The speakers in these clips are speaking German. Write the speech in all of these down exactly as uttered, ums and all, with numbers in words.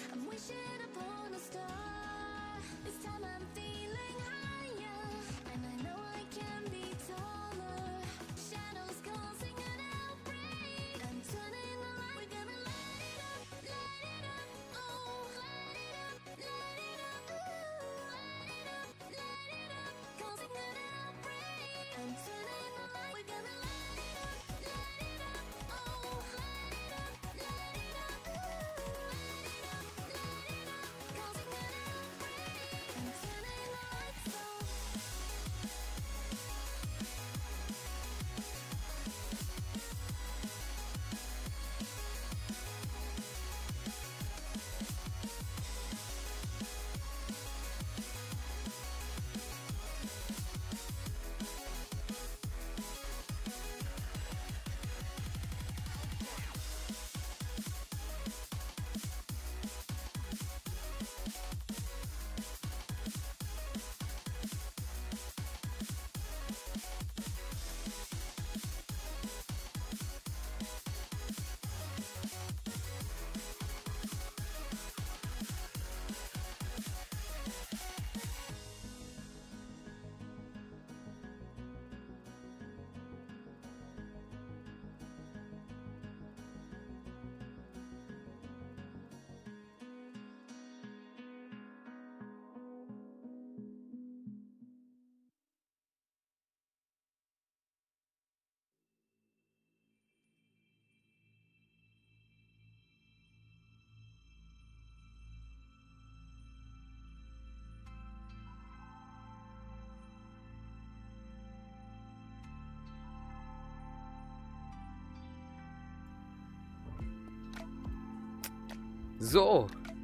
So,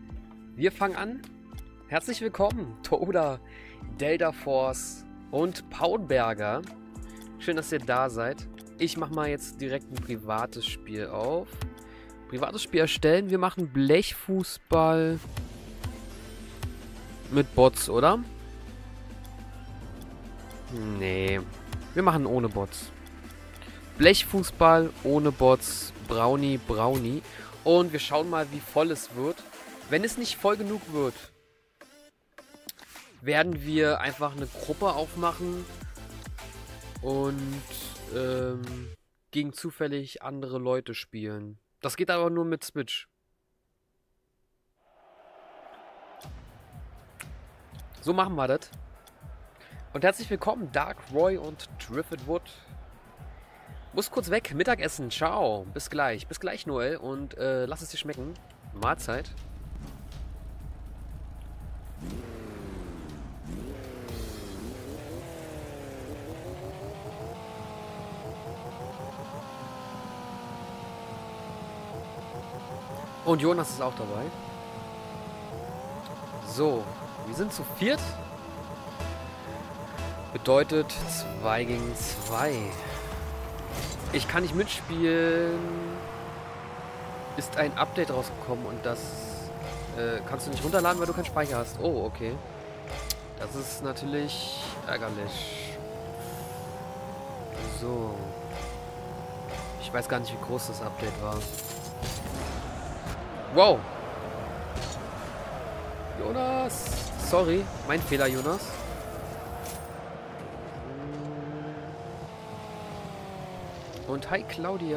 wir fangen an. Herzlich willkommen, Toda, Delta Force und Paulberger. Schön, dass ihr da seid. Ich mache mal jetzt direkt ein privates Spiel auf. Privates Spiel erstellen. Wir machen Blechfußball mit Bots, oder? Nee, wir machen ohne Bots. Blechfußball ohne Bots. Brownie, Brownie. Und wir schauen mal, wie voll es wird. Wenn es nicht voll genug wird, werden wir einfach eine Gruppe aufmachen und ähm, gegen zufällig andere Leute spielen. Das geht aber nur mit Switch. So machen wir das. Und herzlich willkommen, Dark Roy und Drifford Wood. Muss kurz weg, Mittagessen, ciao, bis gleich, bis gleich Noel und äh, lass es dir schmecken, Mahlzeit. Und Jonas ist auch dabei. So, wir sind zu viert. Bedeutet zwei gegen zwei. Ich kann nicht mitspielen. Ist ein Update rausgekommen und das äh, kannst du nicht runterladen, weil du keinen Speicher hast. Oh, okay. Das ist natürlich ärgerlich. So. Ich weiß gar nicht, wie groß das Update war. Wow. Jonas. Sorry. Mein Fehler, Jonas. Und hi, Claudia.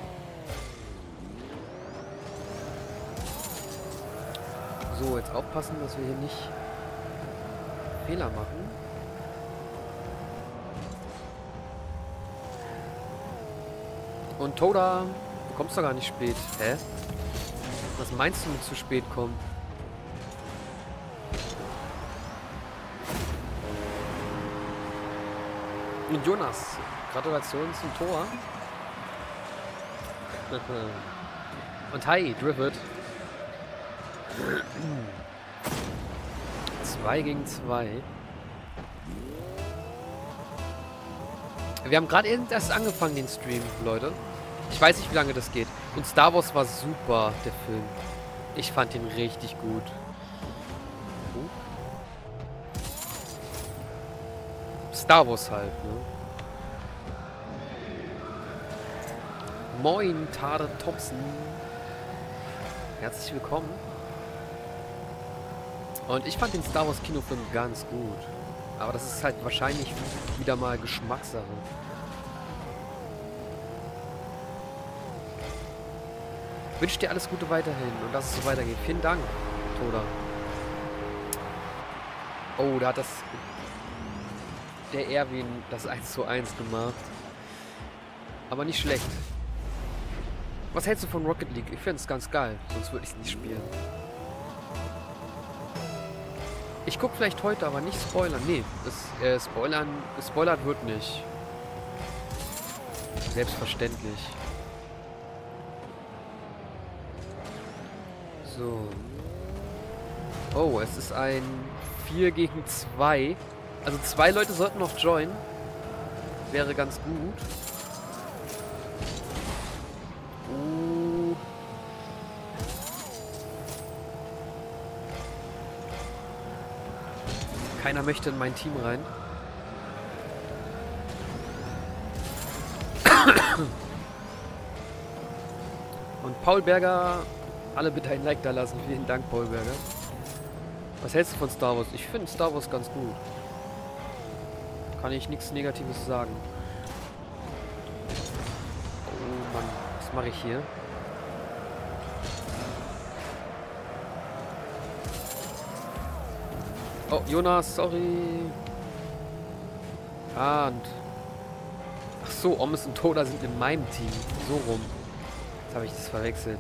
So, jetzt aufpassen, dass wir hier nicht Fehler machen. Und Toda, du kommst doch gar nicht spät. Hä? Was meinst du mit zu spät kommen? Und Jonas, Gratulation zum Tor. Und hi, Drifford. Zwei gegen zwei. Wir haben gerade erst angefangen, den Stream, Leute. Ich weiß nicht, wie lange das geht. Und Star Wars war super, der Film. Ich fand ihn richtig gut. Uh. Star Wars halt, ne? Moin, Tade Thompson. Herzlich willkommen. Und ich fand den Star Wars Kinofilm ganz gut. Aber das ist halt wahrscheinlich wieder mal Geschmackssache. Ich wünsche dir alles Gute weiterhin und dass es so weitergeht. Vielen Dank, Toda. Oh, da hat das der Erwin das eins zu eins gemacht. Aber nicht schlecht. Was hältst du von Rocket League? Ich finde es ganz geil, sonst würde ich es nicht spielen. Ich gucke vielleicht heute, aber nicht spoilern. Nee, das, äh, spoilern, gespoilert wird nicht. Selbstverständlich. So. Oh, es ist ein vier gegen zwei. Also zwei Leute sollten noch joinen. Wäre ganz gut. Uh. Keiner möchte in mein Team rein. Und Paul Berger, alle bitte ein Like da lassen. Vielen Dank, Paul Berger. Was hältst du von Star Wars? Ich finde Star Wars ganz gut. Kann ich nichts Negatives sagen. Oh Mann, was mache ich hier? Oh, Jonas, sorry. Ah, und... Ach so, Omnis und Toda sind in meinem Team. So rum. Jetzt habe ich das verwechselt.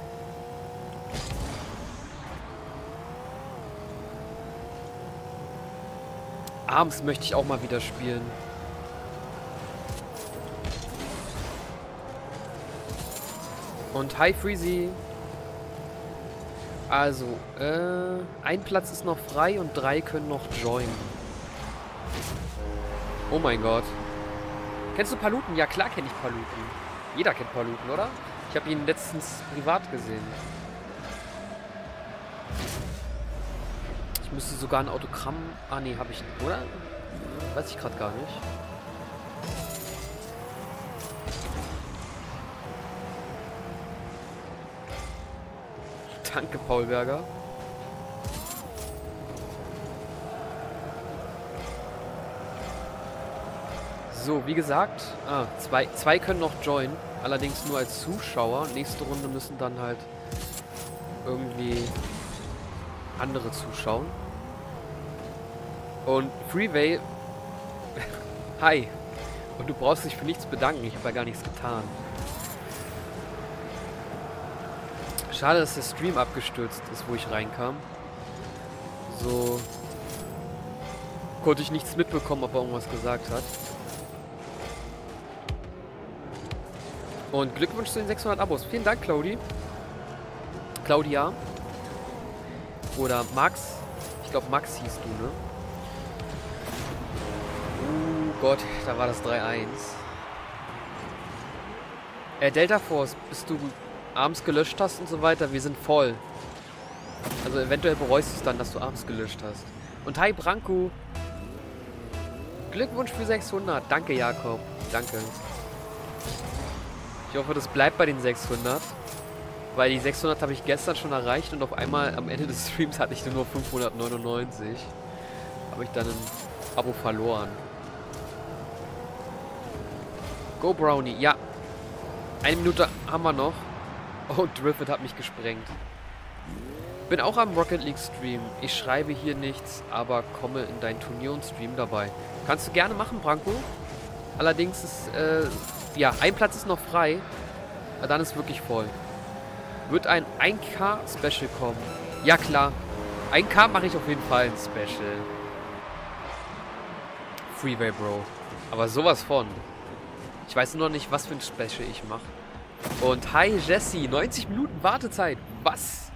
Abends möchte ich auch mal wieder spielen. Und hi Freezy. Also, äh, ein Platz ist noch frei und drei können noch joinen. Oh mein Gott. Kennst du Paluten? Ja, klar kenne ich Paluten. Jeder kennt Paluten, oder? Ich habe ihn letztens privat gesehen. Ich müsste sogar ein Autogramm... Ah, nee, habe ich nicht, oder? Weiß ich gerade gar nicht. Danke, Paul Berger. So, wie gesagt, ah, zwei, zwei können noch joinen. Allerdings nur als Zuschauer. Nächste Runde müssen dann halt irgendwie andere zuschauen. Und Freeway... Hi. Und du brauchst dich für nichts bedanken. Ich habe ja gar nichts getan. Schade, dass der Stream abgestürzt ist, wo ich reinkam. So... Konnte ich nichts mitbekommen, ob er irgendwas gesagt hat. Und Glückwunsch zu den sechshundert Abos. Vielen Dank, Claudi. Claudia. Oder Max. Ich glaube, Max hieß du, ne? Oh Gott, da war das drei eins. Äh, Delta Force, bis du abends gelöscht hast und so weiter, wir sind voll. Also eventuell bereust du es dann, dass du abends gelöscht hast. Und hi, Branko. Glückwunsch für sechshundert. Danke, Jakob. Danke. Ich hoffe, das bleibt bei den sechshundert. Weil die sechshundert habe ich gestern schon erreicht und auf einmal am Ende des Streams hatte ich nur fünfhundertneunundneunzig. Habe ich dann ein Abo verloren. Go Brownie, ja. Eine Minute haben wir noch. Oh, Driffet hat mich gesprengt. Bin auch am Rocket League Stream. Ich schreibe hier nichts, aber komme in dein Turnier und Stream dabei. Kannst du gerne machen, Branko. Allerdings ist, äh, ja, ein Platz ist noch frei. Dann ist wirklich voll. Wird ein ein K Special kommen? Ja, klar. ein K mache ich auf jeden Fall ein Special. Freeway, Bro. Aber sowas von. Ich weiß nur noch nicht, was für ein Special ich mache. Und hi, Jesse. neunzig Minuten Wartezeit. Was?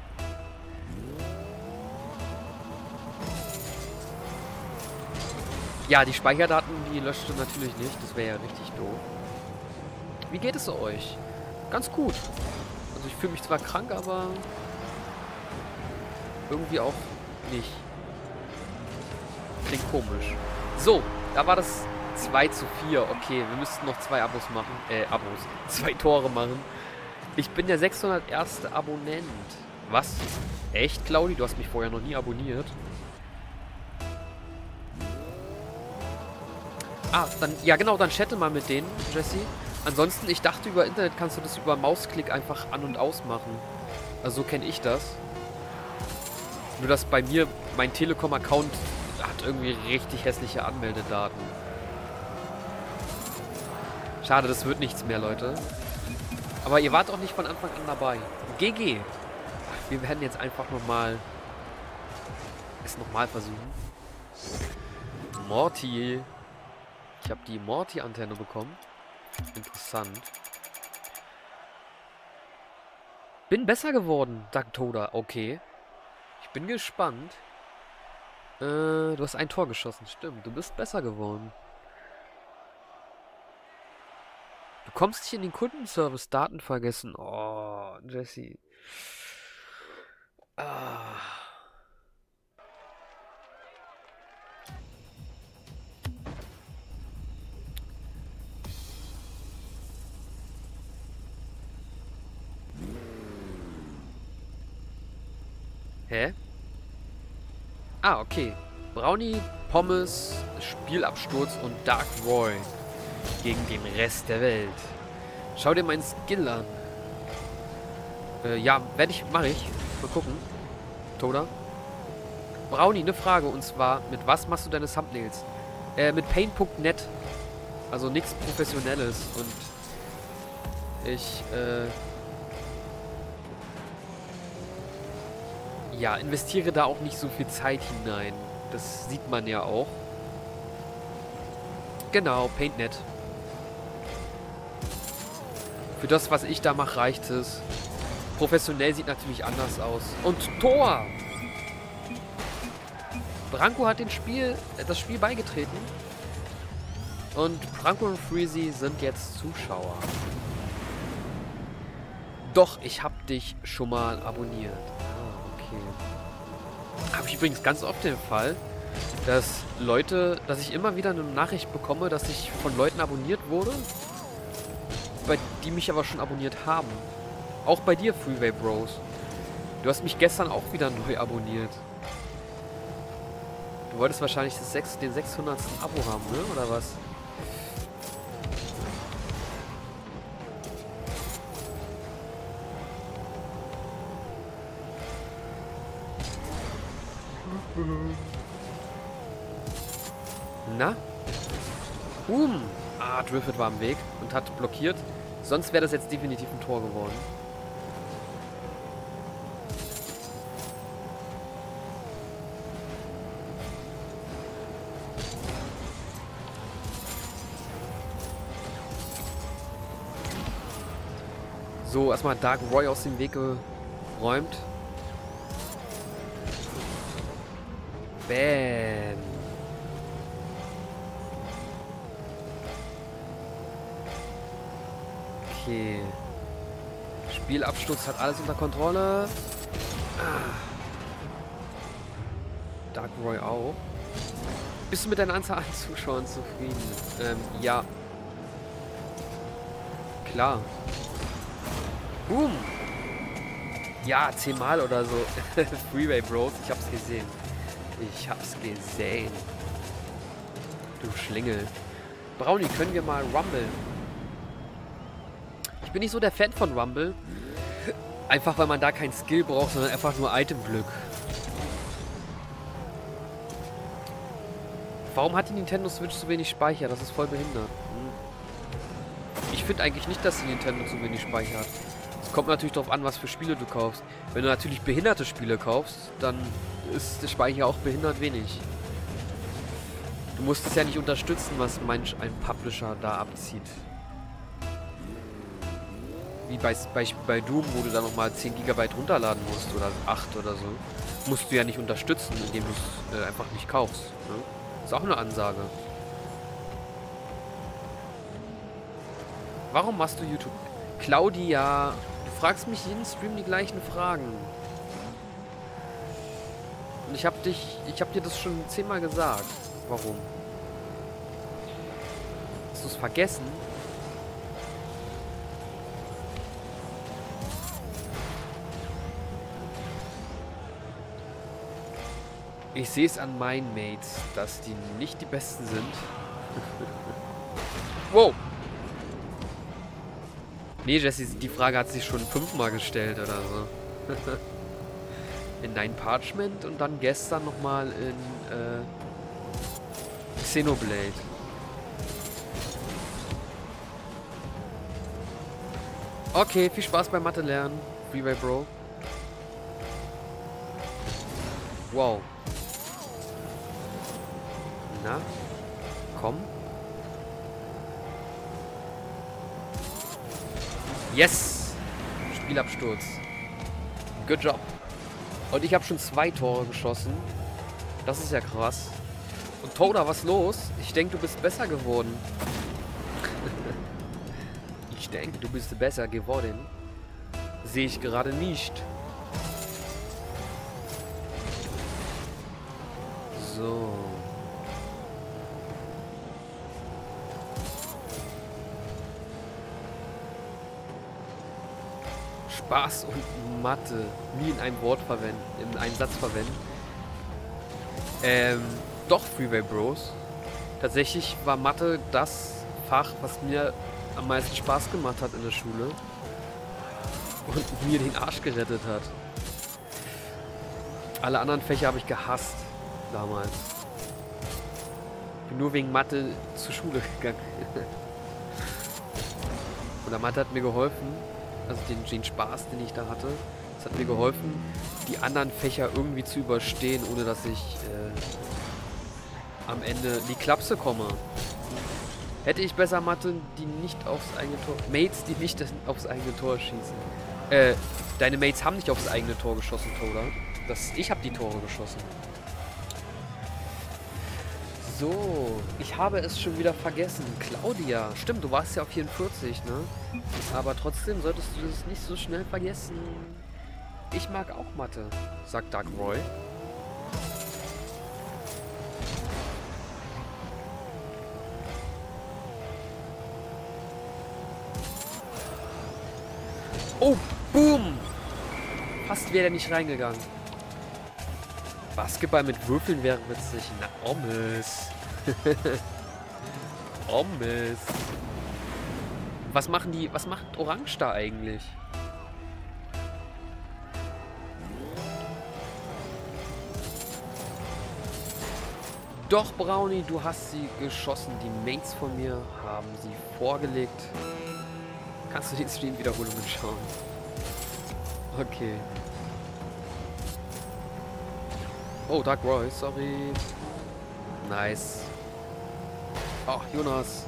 Ja, die Speicherdaten, die löscht du natürlich nicht. Das wäre ja richtig doof. Wie geht es euch? Ganz gut. Also ich fühle mich zwar krank, aber irgendwie auch nicht. Klingt komisch. So, da war das zwei zu vier. Okay, wir müssten noch zwei Abos machen. Äh, Abos. Zwei Tore machen. Ich bin der sechshunderterste Abonnent. Was? Echt, Claudi? Du hast mich vorher noch nie abonniert. Ah, dann, ja genau, dann chatte mal mit denen, Jesse. Ansonsten, ich dachte, über Internet kannst du das über Mausklick einfach an- und ausmachen. Also so kenne ich das. Nur, dass bei mir mein Telekom-Account hat irgendwie richtig hässliche Anmeldedaten. Schade, das wird nichts mehr, Leute. Aber ihr wart auch nicht von Anfang an dabei. G G. Wir werden jetzt einfach nochmal es nochmal versuchen. Morty. Ich habe die Morty-Antenne bekommen. Interessant. Bin besser geworden, sagt Toda. Okay. Ich bin gespannt. Äh, du hast ein Tor geschossen. Stimmt, du bist besser geworden. Du kommst nicht in den Kundenservice. Daten vergessen. Oh, Jesse. Ah. Hä? Ah, okay. Brownie, Pommes, Spielabsturz und Dark Roy gegen den Rest der Welt. Schau dir meinen Skill an. Äh, ja, werde ich, mache ich. Mal gucken. Toda. Brownie, eine Frage. Und zwar, mit was machst du deine Thumbnails? Äh, mit Paint Punkt net. Also nichts Professionelles. Und ich, äh... ja, investiere da auch nicht so viel Zeit hinein. Das sieht man ja auch. Genau, Paint Punkt net. Für das, was ich da mache, reicht es. Professionell sieht natürlich anders aus. Und Tor! Branko hat den Spiel, äh, das Spiel beigetreten. Und Branko und Freezy sind jetzt Zuschauer. Doch, ich habe dich schon mal abonniert. Ah, okay. Habe ich übrigens ganz oft den Fall, dass Leute, dass ich immer wieder eine Nachricht bekomme, dass ich von Leuten abonniert wurde, bei die mich aber schon abonniert haben. Auch bei dir, Freeway Bros. Du hast mich gestern auch wieder neu abonniert. Du wolltest wahrscheinlich das sechs, den sechshundertsten Abo haben, ne? Oder was? Na? Um. Ah, Driffet war am Weg und hat blockiert. Sonst wäre das jetzt definitiv ein Tor geworden. So, erstmal Dark Roy aus dem Weg geräumt. Bam. Okay. Spielabsturz hat alles unter Kontrolle. Ah. Dark Roy auch. Bist du mit deiner Anzahl an Zuschauern zufrieden? Ähm, ja. Klar. Boom. Ja, zehnmal oder so. Freeway Bros, ich hab's gesehen. Ich hab's gesehen. Du Schlingel. Brownie, können wir mal Rumble? Ich bin nicht so der Fan von Rumble. Einfach weil man da kein Skill braucht, sondern einfach nur Itemglück. Warum hat die Nintendo Switch so wenig Speicher? Das ist voll behindert. Hm. Ich finde eigentlich nicht, dass die Nintendo so wenig Speicher hat. Es kommt natürlich darauf an, was für Spiele du kaufst. Wenn du natürlich behinderte Spiele kaufst, dann ist der Speicher auch behindert wenig. Du musst es ja nicht unterstützen, was manch ein Publisher da abzieht. Wie bei, bei, bei Doom, wo du dann nochmal zehn Gigabyte runterladen musst oder acht oder so. Musst du ja nicht unterstützen, indem du es äh, einfach nicht kaufst. Ne? Ist auch eine Ansage. Warum machst du YouTube? Claudia, du fragst mich jeden Stream die gleichen Fragen. Und ich hab dich, ich hab dir das schon zehnmal gesagt. Warum? Hast du es vergessen? Ich sehe es an meinen Mates, dass die nicht die Besten sind. Wow! Nee, Jesse, die Frage hat sich schon fünfmal gestellt oder so. In Nine Parchment und dann gestern nochmal in äh, Xenoblade. Okay, viel Spaß beim Mathe lernen, Freeway Bro. Wow. Na? Komm. Yes! Spielabsturz. Good job. Und ich habe schon zwei Tore geschossen. Das ist ja krass. Und Toda, was los? Ich denke, du bist besser geworden. Ich denke, du bist besser geworden. Sehe ich gerade nicht. So. Spaß und Mathe nie in einem Wort verwenden, in einem Satz verwenden. Ähm, doch, Freeway Bros. Tatsächlich war Mathe das Fach, was mir am meisten Spaß gemacht hat in der Schule. Und mir den Arsch gerettet hat. Alle anderen Fächer habe ich gehasst damals. Bin nur wegen Mathe zur Schule gegangen. Und Mathe hat mir geholfen, also den, den Spaß, den ich da hatte, das hat mir geholfen, die anderen Fächer irgendwie zu überstehen, ohne dass ich äh, am Ende in die Klapse komme. Hätte ich besser Mathe, die nicht aufs eigene Tor... Mates, die nicht aufs eigene Tor schießen. Äh, deine Mates haben nicht aufs eigene Tor geschossen, Toda. Das, ich habe die Tore geschossen. So, ich habe es schon wieder vergessen. Claudia, stimmt, du warst ja auf vierundvierzig, ne? Aber trotzdem solltest du das nicht so schnell vergessen. Ich mag auch Mathe, sagt Dark Roy. Oh, boom! Fast wäre der nicht reingegangen. Basketball mit Würfeln wäre witzig. Na, Ommes. Ommes. Was machen die, was macht Orange da eigentlich? Doch, Brownie, du hast sie geschossen. Die Mates von mir haben sie vorgelegt. Kannst du die Stream-Wiederholungen schauen? Okay. Oh, Dark Roy, sorry. Nice. Ach, Jonas.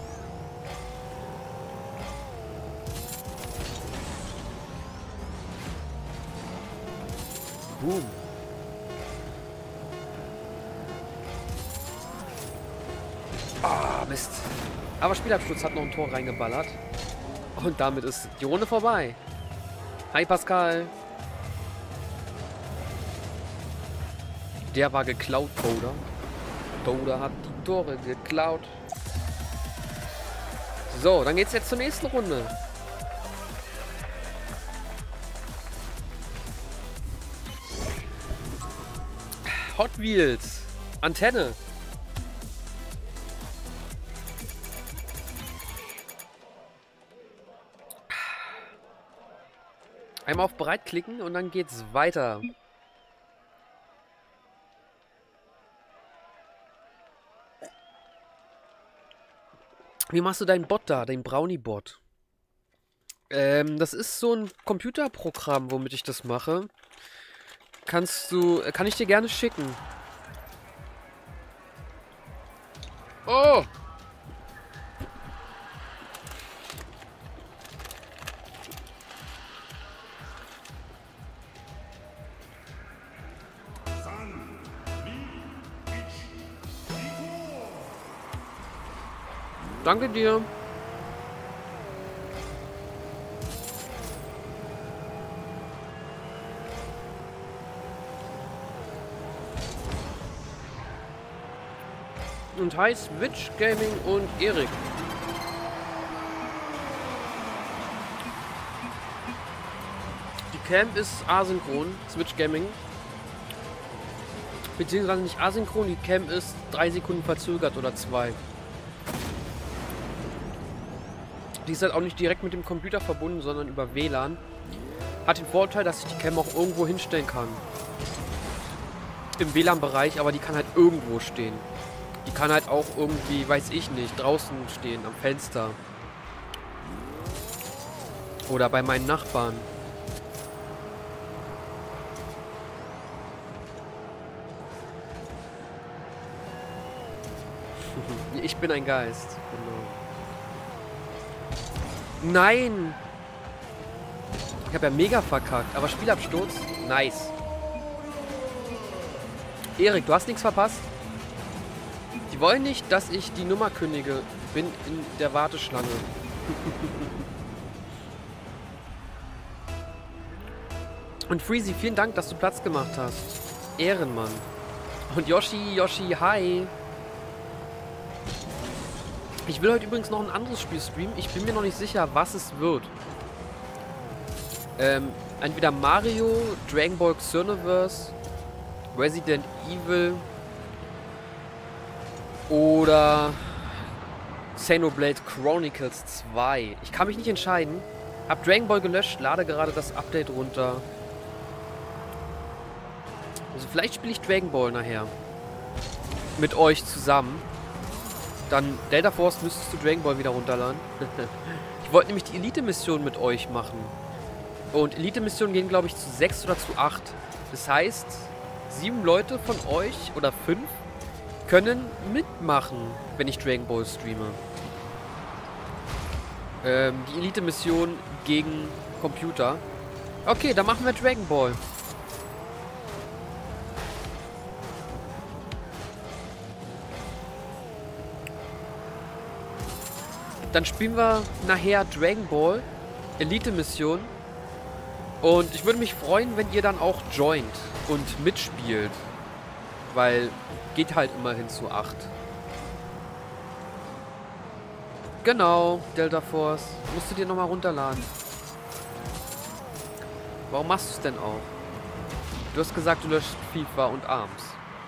Boom. Ah, Mist. Aber Spielabschluss hat noch ein Tor reingeballert. Und damit ist die Runde vorbei. Hi, Pascal. Der war geklaut, Toda. Toda hat die Tore geklaut. So, dann geht's jetzt zur nächsten Runde. Hot Wheels. Antenne. Einmal auf bereit klicken und dann geht's weiter. Wie machst du deinen Bot da, den Brownie-Bot? Ähm, das ist so ein Computerprogramm, womit ich das mache. Kannst du, kann ich dir gerne schicken. Oh! Danke dir. Und hi Switch Gaming und Erik. Die Cam ist asynchron, Switch Gaming. Beziehungsweise nicht asynchron, die Cam ist drei Sekunden verzögert oder zwei. Die ist halt auch nicht direkt mit dem Computer verbunden, sondern über W L A N. Hat den Vorteil, dass ich die Cam auch irgendwo hinstellen kann. Im W L A N-Bereich, aber die kann halt irgendwo stehen. Die kann halt auch irgendwie, weiß ich nicht, draußen stehen, am Fenster. Oder bei meinen Nachbarn. Ich bin ein Geist. Genau. Nein! Ich habe ja mega verkackt, aber Spielabsturz, nice. Erik, du hast nichts verpasst? Die wollen nicht, dass ich die Nummer kündige. Bin in der Warteschlange. Und Freezy, vielen Dank, dass du Platz gemacht hast. Ehrenmann. Und Yoshi, Yoshi, hi. Ich will heute übrigens noch ein anderes Spiel streamen. Ich bin mir noch nicht sicher, was es wird. Ähm, entweder Mario, Dragon Ball Xenoverse, Resident Evil oder Xenoblade Chronicles zwei. Ich kann mich nicht entscheiden. Hab Dragon Ball gelöscht, lade gerade das Update runter. Also vielleicht spiele ich Dragon Ball nachher. Mit euch zusammen. Dann Delta Force müsstest du Dragon Ball wieder runterladen. Ich wollte nämlich die Elite-Mission mit euch machen. Und Elite-Missionen gehen, glaube ich, zu sechs oder zu acht. Das heißt, sieben Leute von euch oder fünf können mitmachen, wenn ich Dragon Ball streame. Ähm, die Elite-Mission gegen Computer. Okay, dann machen wir Dragon Ball. Dann spielen wir nachher Dragon Ball Elite-Mission. Und ich würde mich freuen, wenn ihr dann auch joint und mitspielt. Weil geht halt immerhin zu acht. Genau, Delta Force. Musst du dir nochmal runterladen. Warum machst du es denn auch? Du hast gesagt, du löscht FIFA und ARMS.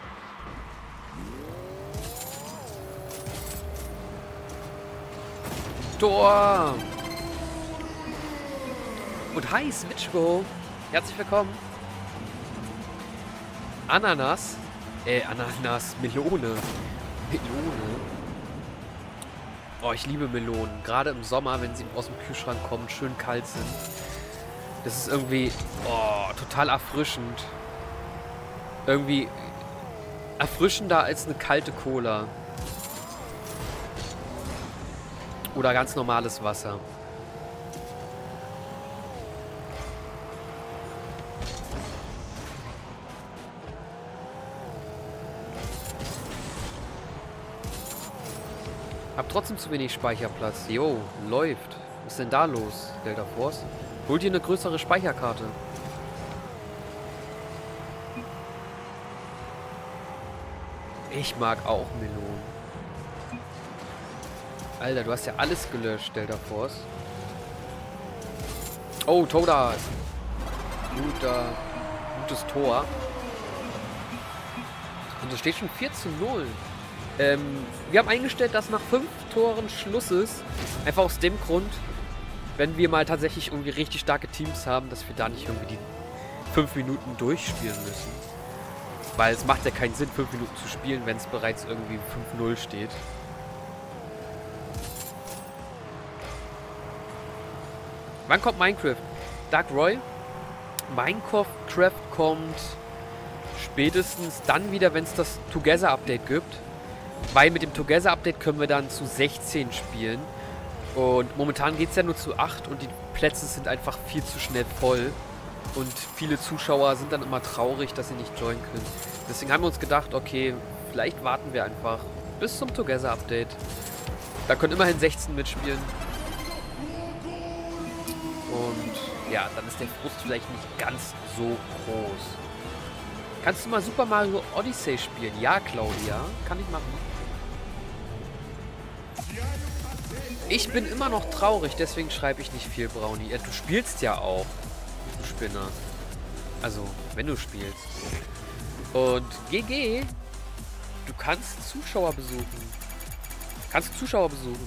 Tor! Und hi, Switchgo! Herzlich willkommen! Ananas? Äh, Ananas, Melone. Melone. Oh, ich liebe Melonen. Gerade im Sommer, wenn sie aus dem Kühlschrank kommen, schön kalt sind. Das ist irgendwie, oh, total erfrischend. Irgendwie erfrischender als eine kalte Cola. Oder ganz normales Wasser. Hab trotzdem zu wenig Speicherplatz. Jo, läuft. Was ist denn da los, Delta Force? Hol dir eine größere Speicherkarte. Ich mag auch Melonen. Alter, du hast ja alles gelöscht, Delta Force. Oh, Toda. Guter, gutes Tor. Und es steht schon vier zu null. Ähm, wir haben eingestellt, dass nach fünf Toren Schluss ist. Einfach aus dem Grund, wenn wir mal tatsächlich irgendwie richtig starke Teams haben, dass wir da nicht irgendwie die fünf Minuten durchspielen müssen. Weil es macht ja keinen Sinn, fünf Minuten zu spielen, wenn es bereits irgendwie fünf null steht. Wann kommt Minecraft? Dark Roy? Minecraft kommt spätestens dann wieder, wenn es das Together Update gibt. Weil mit dem Together Update können wir dann zu sechzehn spielen. Und momentan geht es ja nur zu acht und die Plätze sind einfach viel zu schnell voll. Und viele Zuschauer sind dann immer traurig, dass sie nicht joinen können. Deswegen haben wir uns gedacht, okay, vielleicht warten wir einfach bis zum Together Update. Da können immerhin sechzehn mitspielen. Und ja, dann ist der Frust vielleicht nicht ganz so groß. Kannst du mal Super Mario Odyssey spielen? Ja, Claudia, kann ich machen. Ich bin immer noch traurig, deswegen schreibe ich nicht viel, Brownie. Ja, du spielst ja auch, du Spinner. Also, wenn du spielst. Und G G, du kannst Zuschauer besuchen. Kannst du Zuschauer besuchen?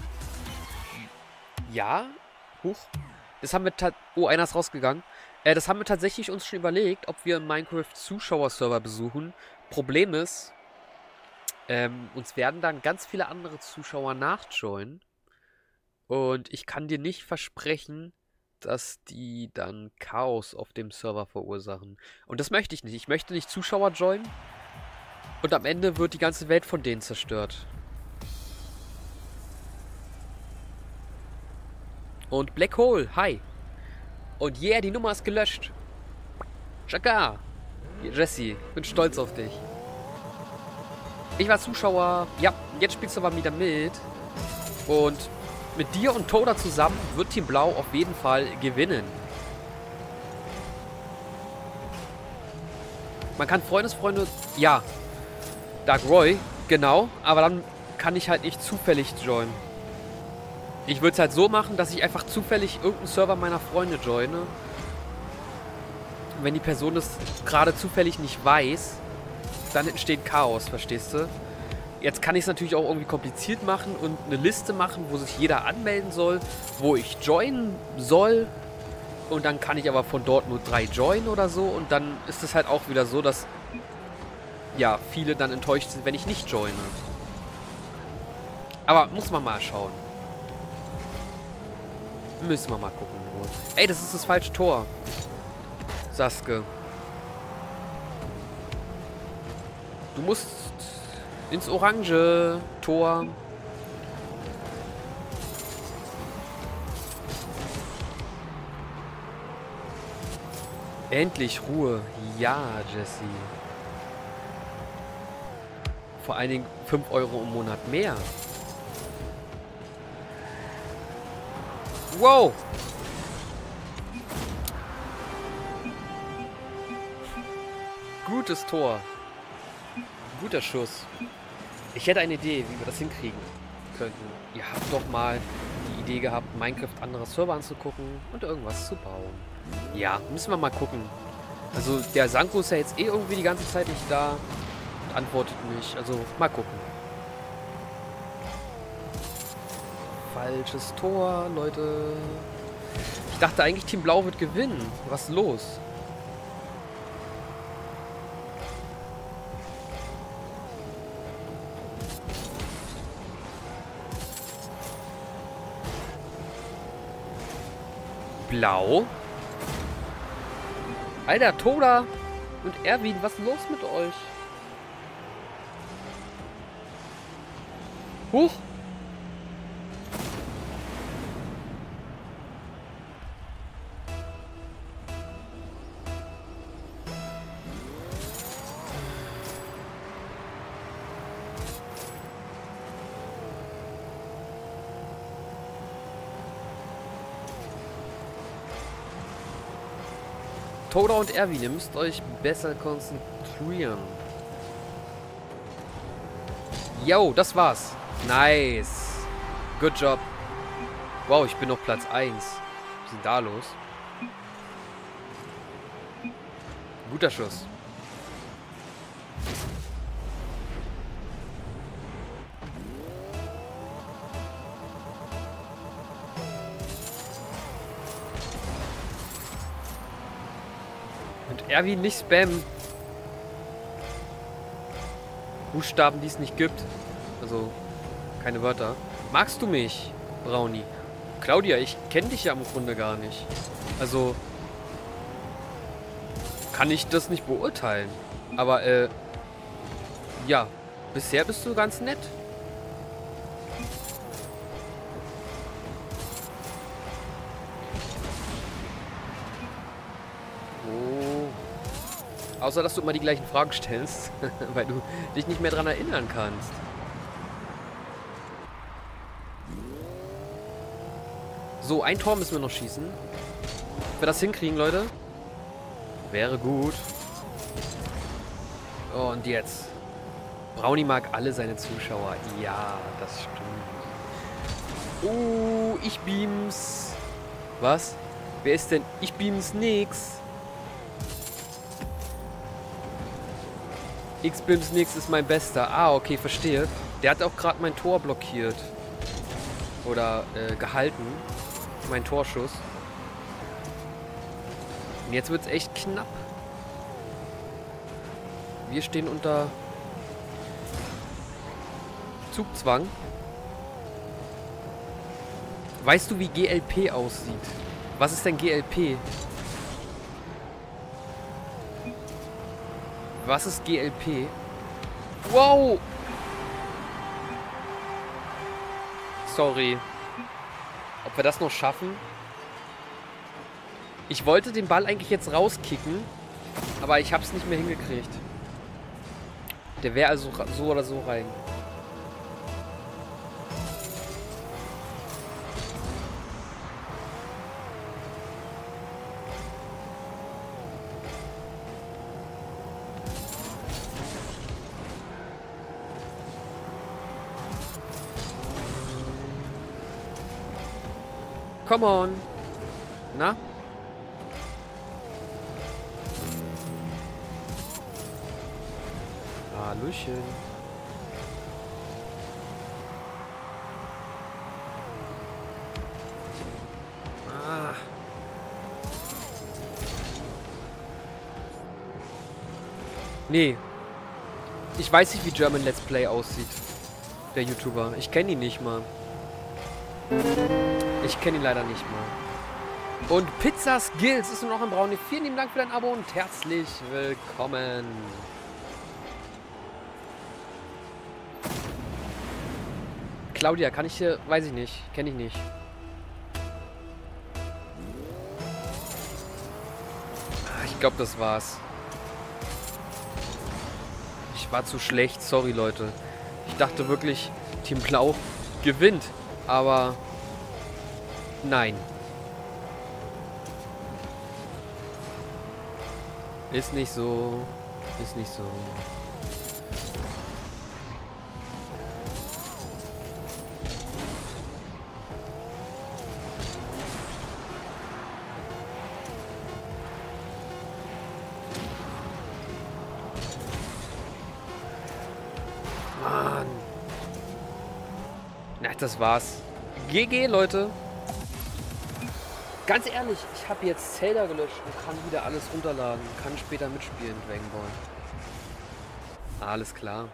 Ja? Huch. Das haben wir Oh, einer ist rausgegangen. Äh, das haben wir tatsächlich uns schon überlegt, ob wir im Minecraft Zuschauer-Server besuchen. Problem ist, ähm, uns werden dann ganz viele andere Zuschauer nachjoinen. Und ich kann dir nicht versprechen, dass die dann Chaos auf dem Server verursachen. Und das möchte ich nicht. Ich möchte nicht Zuschauer joinen. Und am Ende wird die ganze Welt von denen zerstört. Und Black Hole, hi. Und yeah, die Nummer ist gelöscht. Chaka. Jesse, bin stolz auf dich. Ich war Zuschauer. Ja, jetzt spielst du aber wieder mit. Und mit dir und Toda zusammen wird Team Blau auf jeden Fall gewinnen. Man kann Freundesfreunde... Ja. Dark Roy, genau. Aber dann kann ich halt nicht zufällig joinen. Ich würde es halt so machen, dass ich einfach zufällig irgendeinen Server meiner Freunde joine. Wenn die Person das gerade zufällig nicht weiß, dann entsteht Chaos, verstehst du? Jetzt kann ich es natürlich auch irgendwie kompliziert machen und eine Liste machen, wo sich jeder anmelden soll, wo ich joinen soll. Und dann kann ich aber von dort nur drei joinen oder so. Und dann ist es halt auch wieder so, dass ja, viele dann enttäuscht sind, wenn ich nicht joine. Aber muss man mal schauen. Müssen wir mal gucken. Ey, das ist das falsche Tor. Sasuke. Du musst ins orange Tor. Endlich Ruhe. Ja, Jesse. Vor allen Dingen fünf Euro im Monat mehr. Wow! Gutes Tor. Guter Schuss. Ich hätte eine Idee, wie wir das hinkriegen könnten. Ihr habt doch mal die Idee gehabt, Minecraft andere Server anzugucken und irgendwas zu bauen. Ja, müssen wir mal gucken. Also der Sanko ist ja jetzt eh irgendwie die ganze Zeit nicht da und antwortet nicht. Also mal gucken. Falsches Tor, Leute. Ich dachte eigentlich, Team Blau wird gewinnen. Was ist los? Blau? Alter, Toda und Erwin, was ist los mit euch? Huch! Toda und Erwin, ihr müsst euch besser konzentrieren. Yo, das war's. Nice. Good job. Wow, ich bin auf Platz eins. Was ist denn da los? Guter Schuss. Und Erwin nicht spammen. Buchstaben, die es nicht gibt. Also, keine Wörter. Magst du mich, Brownie? Claudia, ich kenne dich ja im Grunde gar nicht. Also, kann ich das nicht beurteilen. Aber, äh, ja, bisher bist du ganz nett. Außer, dass du immer die gleichen Fragen stellst, weil du dich nicht mehr daran erinnern kannst. So, ein Tor müssen wir noch schießen. Ob wir das hinkriegen, Leute? Wäre gut. Oh, und jetzt. Brownie mag alle seine Zuschauer. Ja, das stimmt. Oh, ich beams. Was? Wer ist denn? Ich beams nix. X-Bims nix ist mein Bester. Ah, okay, verstehe. Der hat auch gerade mein Tor blockiert. Oder äh, gehalten. Mein Torschuss. Und jetzt wird es echt knapp. Wir stehen unter Zugzwang. Weißt du, wie G L P aussieht? Was ist denn G L P? Was ist G L P? Wow! Sorry. Ob wir das noch schaffen? Ich wollte den Ball eigentlich jetzt rauskicken, aber ich habe es nicht mehr hingekriegt. Der wäre also so oder so rein. Come on. Na? Hallöchen. Ah. Nee. Ich weiß nicht, wie German Let's Play aussieht. Der YouTuber. Ich kenne ihn nicht mal. Ich kenne ihn leider nicht mal. Und Pizza Skills ist nur noch im Brownie. Vielen lieben Dank für dein Abo und herzlich willkommen. Claudia, kann ich hier... Weiß ich nicht. Kenne ich nicht. Ich glaube, das war's. Ich war zu schlecht. Sorry, Leute. Ich dachte wirklich, Team Blau gewinnt. Aber... Nein. Ist nicht so. Ist nicht so. Mann. Na, das war's. G G, Leute. Ganz ehrlich, ich habe jetzt Zelda gelöscht und kann wieder alles runterladen. Kann später mitspielen, Dragon Ball. Alles klar.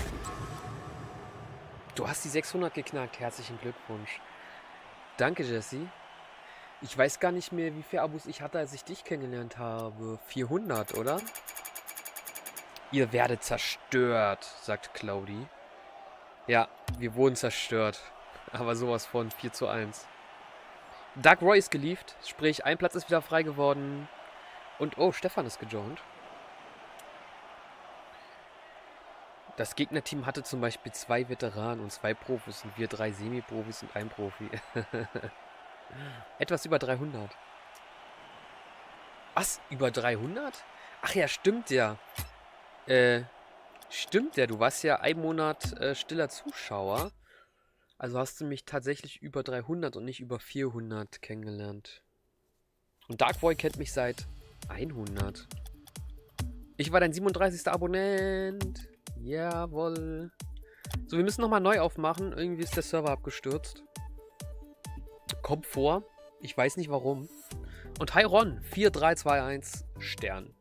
Du hast die sechshundert geknackt. Herzlichen Glückwunsch. Danke, Jesse. Ich weiß gar nicht mehr, wie viele Abos ich hatte, als ich dich kennengelernt habe. vierhundert, oder? Ihr werdet zerstört, sagt Claudi. Ja, wir wurden zerstört. Aber sowas von vier zu eins. Dark Roy ist gelieft, sprich, ein Platz ist wieder frei geworden. Und, oh, Stefan ist gejoint. Das Gegnerteam hatte zum Beispiel zwei Veteranen und zwei Profis und wir drei Semi-Profis und ein Profi. Etwas über dreihundert. Was? Über dreihundert? Ach ja, stimmt ja. Äh, stimmt ja, du warst ja ein Monat äh, stiller Zuschauer. Also hast du mich tatsächlich über dreihundert und nicht über vierhundert kennengelernt. Und Darkboy kennt mich seit hundert. Ich war dein siebenunddreißigster Abonnent. Jawohl. So, wir müssen nochmal neu aufmachen. Irgendwie ist der Server abgestürzt. Kommt vor. Ich weiß nicht warum. Und hi Ron, vier drei zwei eins Stern.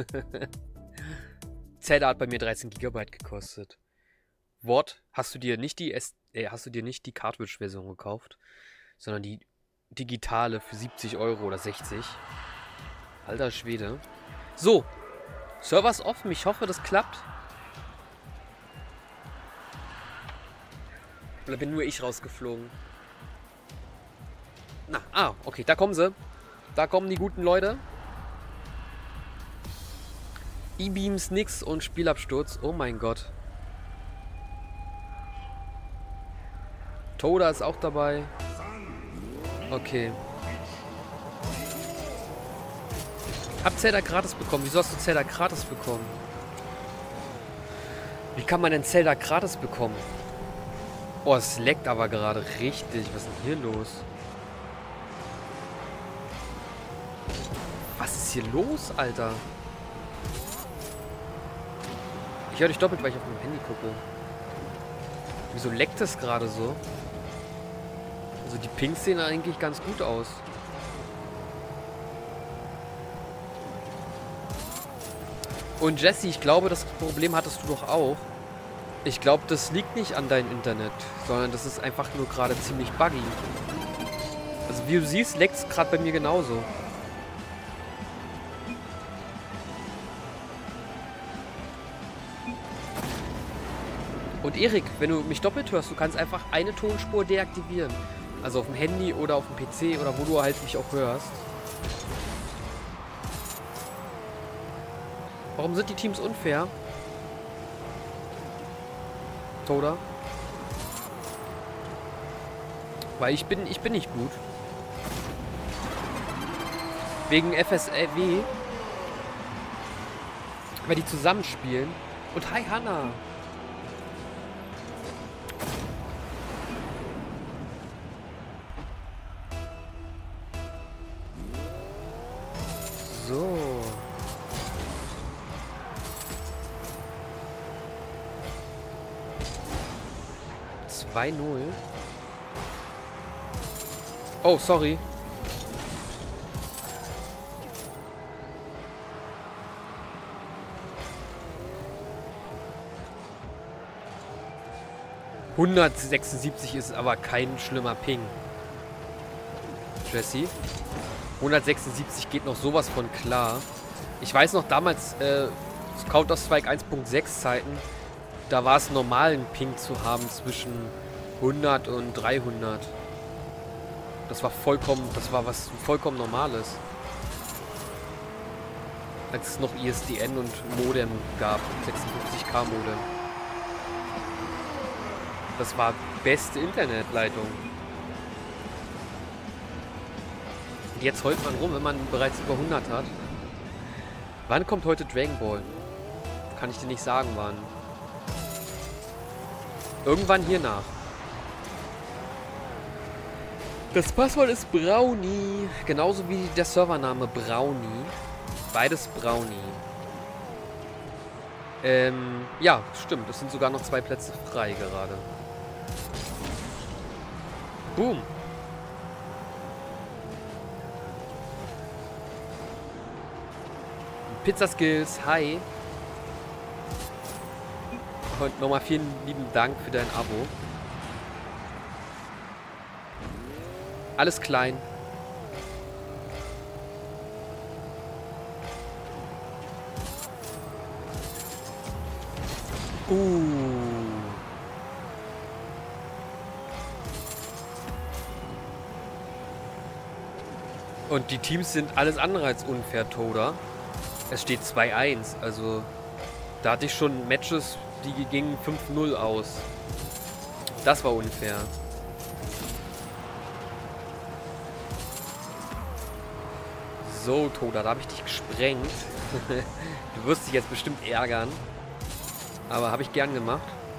Zelda hat bei mir dreizehn Gigabyte gekostet. Wort, hast du dir nicht die S äh, hast du dir nicht die Cartridge-Version gekauft, sondern die digitale für siebzig Euro oder sechzig. Alter Schwede. So, Server ist offen. Ich hoffe, das klappt. Oder bin nur ich rausgeflogen? Na, ah, okay, da kommen sie. Da kommen die guten Leute. E-Beams, nix und Spielabsturz. Oh mein Gott. Toda ist auch dabei. Okay. Hab Zelda gratis bekommen. Wieso hast du Zelda gratis bekommen? Wie kann man denn Zelda gratis bekommen? Oh, es leckt aber gerade richtig. Was ist denn hier los? Was ist hier los, Alter? Ich höre dich doppelt, weil ich auf dem Handy gucke. Wieso leckt es gerade so? Also die Pings sehen eigentlich ganz gut aus. Und Jesse, ich glaube, das Problem hattest du doch auch. Ich glaube, das liegt nicht an deinem Internet, sondern das ist einfach nur gerade ziemlich buggy. Also wie du siehst, leckt es gerade bei mir genauso. Und Erik, wenn du mich doppelt hörst, du kannst einfach eine Tonspur deaktivieren. Also auf dem Handy oder auf dem P C oder wo du halt mich auch hörst. Warum sind die Teams unfair? Toda? Weil ich bin, ich bin nicht gut. Wegen F S W. Weil die zusammenspielen. Und hi Hanna. So. zwei null. Oh, sorry. hundertsechsundsiebzig ist aber kein schlimmer Ping. Jesse. hundertsechsundsiebzig geht noch sowas von klar. Ich weiß noch damals, äh, Counter-Strike eins Punkt sechs Zeiten, da war es normal, einen Ping zu haben zwischen hundert und dreihundert. Das war vollkommen, das war was vollkommen Normales. Als es noch I S D N und Modem gab, sechsundfünfzig K Modem. Das war beste Internetleitung. Und jetzt heult man rum, wenn man bereits über hundert hat. Wann kommt heute Dragon Ball? Kann ich dir nicht sagen, wann. Irgendwann hier nach. Das Passwort ist Brownie. Genauso wie der Servername Brownie. Beides Brownie. Ähm, ja, stimmt. Es sind sogar noch zwei Plätze frei gerade. Boom. Pizza Skills, hi. Und nochmal vielen lieben Dank für dein Abo. Alles klein. Uh. Und die Teams sind alles andere als unfair, Toda. Es steht zwei eins, also da hatte ich schon Matches, die gingen fünf null aus. Das war unfair. So, Toda, da habe ich dich gesprengt. Du wirst dich jetzt bestimmt ärgern. Aber habe ich gern gemacht.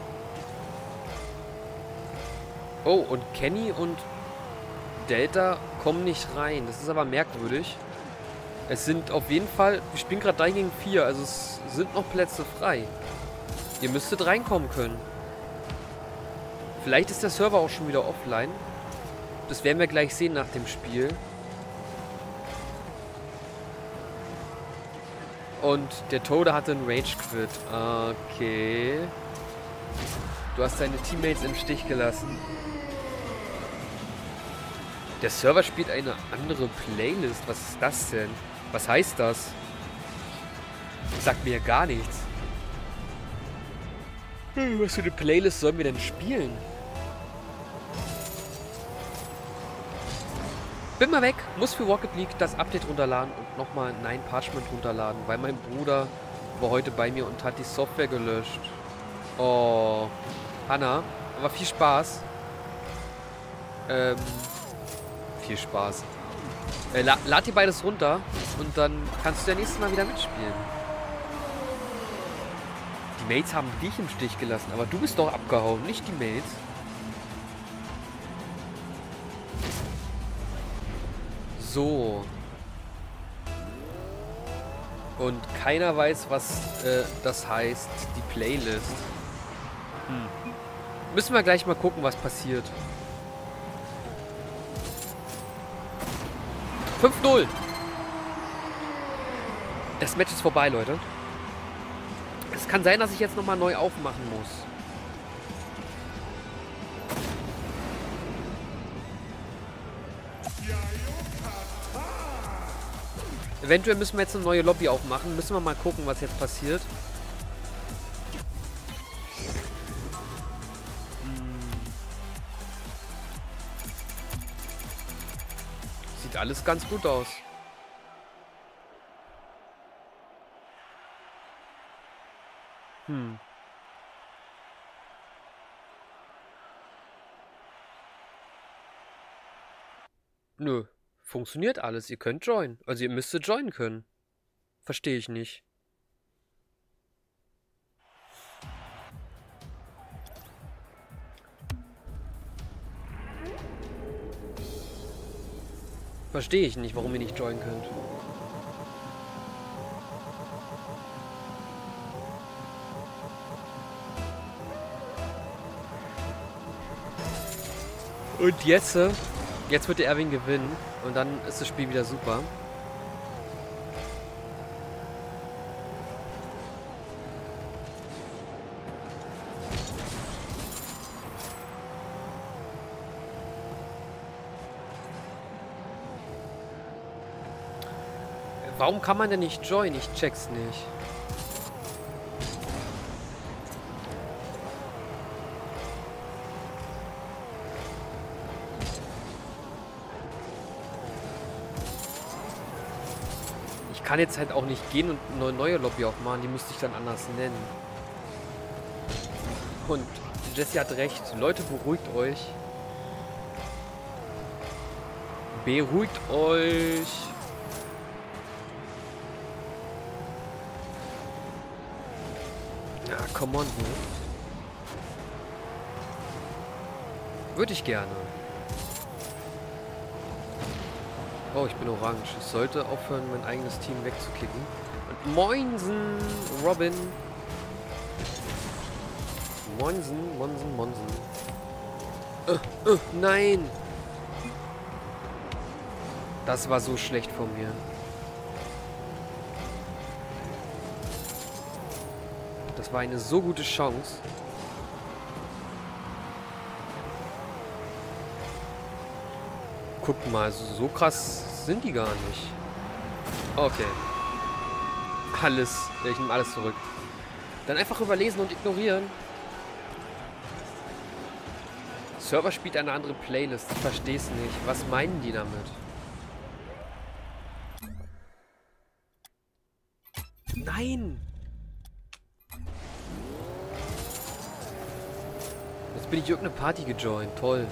Oh, und Kenny und Delta kommen nicht rein. Das ist aber merkwürdig. Es sind auf jeden Fall... Wir spielen gerade drei gegen vier. Also es sind noch Plätze frei. Ihr müsstet reinkommen können. Vielleicht ist der Server auch schon wieder offline. Das werden wir gleich sehen nach dem Spiel. Und der Toda hatte einen Rage-Quit. Okay. Du hast deine Teammates im Stich gelassen. Der Server spielt eine andere Playlist. Was ist das denn? Was heißt das? Sagt mir gar nichts. Hm, was für eine Playlist sollen wir denn spielen? Bin mal weg, muss für Rocket League das Update runterladen und nochmal Nine Parchment runterladen, weil mein Bruder war heute bei mir und hat die Software gelöscht. Oh, Hanna, aber viel Spaß. Ähm, viel Spaß. Äh, la lad dir beides runter und dann kannst du ja nächstes Mal wieder mitspielen. Die Mates haben dich im Stich gelassen, aber du bist doch abgehauen, nicht die Mates. So. Und keiner weiß, was äh, das heißt, die Playlist. Hm. Müssen wir gleich mal gucken, was passiert. fünf null. Das Match ist vorbei, Leute. Es kann sein, dass ich jetzt nochmal neu aufmachen muss. Eventuell müssen wir jetzt eine neue Lobby aufmachen. Müssen wir mal gucken, was jetzt passiert. Sieht alles ganz gut aus. Hm. Nö. Funktioniert alles. Ihr könnt joinen. Also ihr müsstet joinen können. Verstehe ich nicht. Verstehe ich nicht, warum ihr nicht joinen könnt. Und jetzt, äh, jetzt wird der Erwin gewinnen. Und dann ist das Spiel wieder super. Warum kann man denn nicht joinen? Ich check's nicht. Ich kann jetzt halt auch nicht gehen und eine neue Lobby aufmachen. Die müsste ich dann anders nennen. Und Jesse hat recht. Leute, beruhigt euch. Beruhigt euch. Ja, come on. Würde ich gerne. Oh, ich bin orange. Ich sollte aufhören, mein eigenes Team wegzukicken. Und Moinsen, Robin. Moinsen, Monsen, Monsen. Uh, uh, nein! Das war so schlecht von mir. Das war eine so gute Chance. Guck mal, so krass sind die gar nicht. Okay. Alles. Ich nehme alles zurück. Dann einfach überlesen und ignorieren. Server spielt eine andere Playlist. Ich verstehe es nicht. Was meinen die damit? Nein! Jetzt bin ich irgendeine Party gejoint. Toll.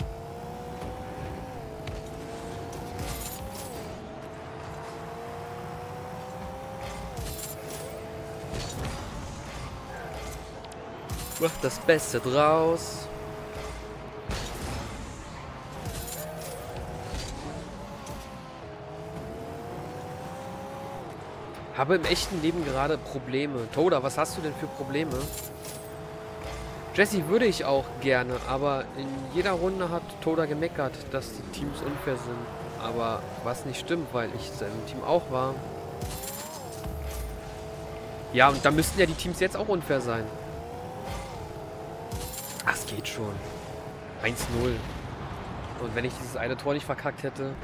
Mach das Beste draus. Habe im echten Leben gerade Probleme. Toda, was hast du denn für Probleme? Jesse würde ich auch gerne, aber in jeder Runde hat Toda gemeckert, dass die Teams unfair sind. Aber was nicht stimmt, weil ich in seinem Team auch war. Ja, und da müssten ja die Teams jetzt auch unfair sein. Ach, es geht schon. eins null. Und wenn ich dieses eine Tor nicht verkackt hätte.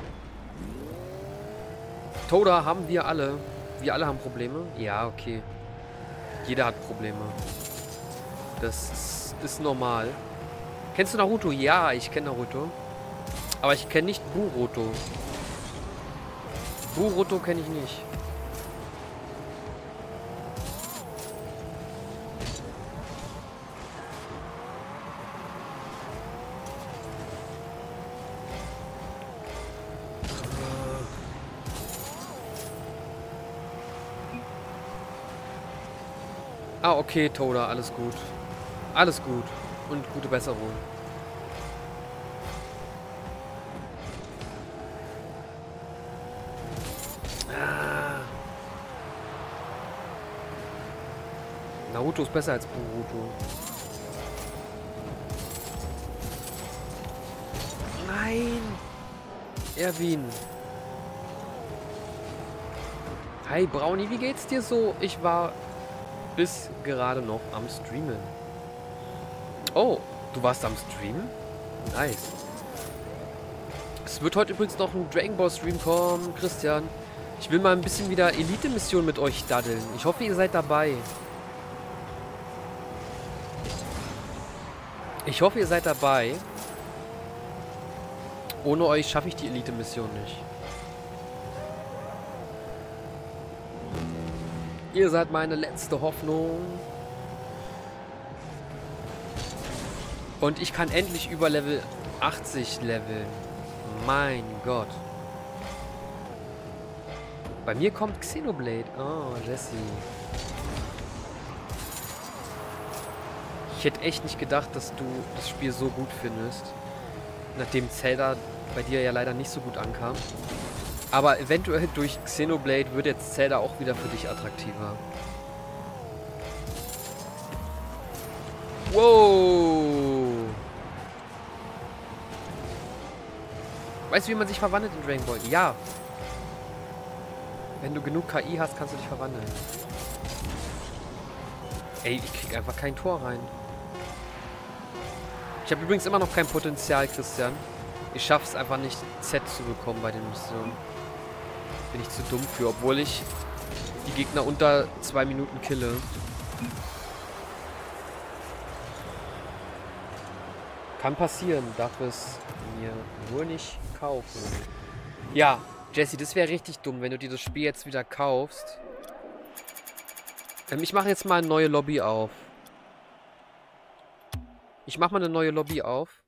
Toda haben wir alle. Wir alle haben Probleme? Ja, okay. Jeder hat Probleme. Das ist, ist normal. Kennst du Naruto? Ja, ich kenne Naruto. Aber ich kenne nicht Boruto. Boruto kenne ich nicht. Ah, okay, Toda, alles gut. Alles gut. Und gute Besserung. Ah. Naruto ist besser als Boruto. Nein! Erwin. Hi Brownie, wie geht's dir so? Ich war bis gerade noch am Streamen. Oh, du warst am Streamen? Nice. Es wird heute übrigens noch ein Dragon Ball Stream kommen, Christian. Ich will mal ein bisschen wieder Elite-Mission mit euch daddeln. Ich hoffe, ihr seid dabei. Ich hoffe, ihr seid dabei. Ohne euch schaffe ich die Elite-Mission nicht. Ihr seid meine letzte Hoffnung. Und ich kann endlich über Level achtzig leveln. Mein Gott. Bei mir kommt Xenoblade. Oh, Jesse. Ich hätte echt nicht gedacht, dass du das Spiel so gut findest. Nachdem Zelda bei dir ja leider nicht so gut ankam. Aber eventuell durch Xenoblade wird jetzt Zelda auch wieder für dich attraktiver. Wow! Weißt du, wie man sich verwandelt in Dragon Ball? Ja! Wenn du genug K I hast, kannst du dich verwandeln. Ey, ich krieg einfach kein Tor rein. Ich habe übrigens immer noch kein Potenzial, Christian. Ich schaff's einfach nicht, Z zu bekommen bei den Missionen. Bin ich zu dumm für, obwohl ich die Gegner unter zwei Minuten kille. Kann passieren, darf es mir nur nicht kaufen. Ja, Jesse, das wäre richtig dumm, wenn du dir das Spiel jetzt wieder kaufst. Ähm, ich mache jetzt mal eine neue Lobby auf. Ich mache mal eine neue Lobby auf.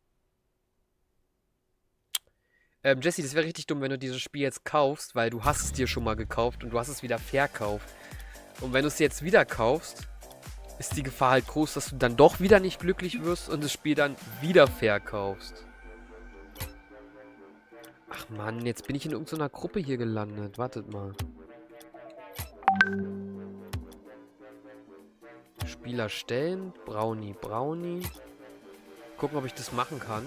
Ähm, Jesse, das wäre richtig dumm, wenn du dieses Spiel jetzt kaufst, weil du hast es dir schon mal gekauft und du hast es wieder verkauft. Und wenn du es jetzt wieder kaufst, ist die Gefahr halt groß, dass du dann doch wieder nicht glücklich wirst und das Spiel dann wieder verkaufst. Ach Mann, jetzt bin ich in irgendeiner Gruppe hier gelandet. Wartet mal. Spieler stellen. Brownie, Brownie. Gucken, ob ich das machen kann.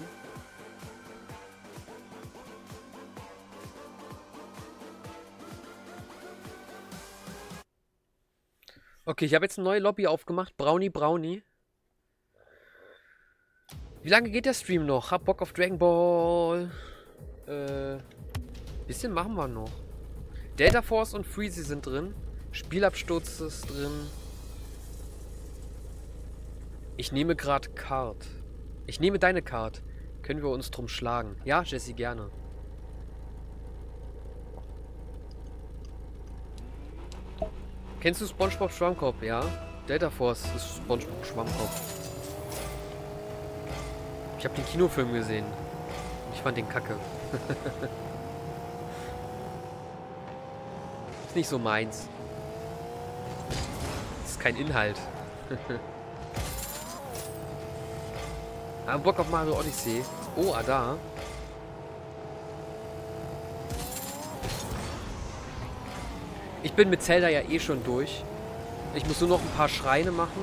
Okay, ich habe jetzt eine neue Lobby aufgemacht. Brownie, Brownie. Wie lange geht der Stream noch? Hab Bock auf Dragon Ball. Äh, bisschen machen wir noch. Delta Force und Freezy sind drin. Spielabsturz ist drin. Ich nehme gerade Card. Ich nehme deine Card. Können wir uns drum schlagen? Ja, Jesse, gerne. Kennst du SpongeBob Schwammkopf? Ja. Delta Force ist SpongeBob Schwammkopf. Ich habe den Kinofilm gesehen. Ich fand den kacke. Ist nicht so meins. Ist kein Inhalt. Aber Bock auf Mario Odyssey. Oh, ah, da. Ich bin mit Zelda ja eh schon durch. Ich muss nur noch ein paar Schreine machen.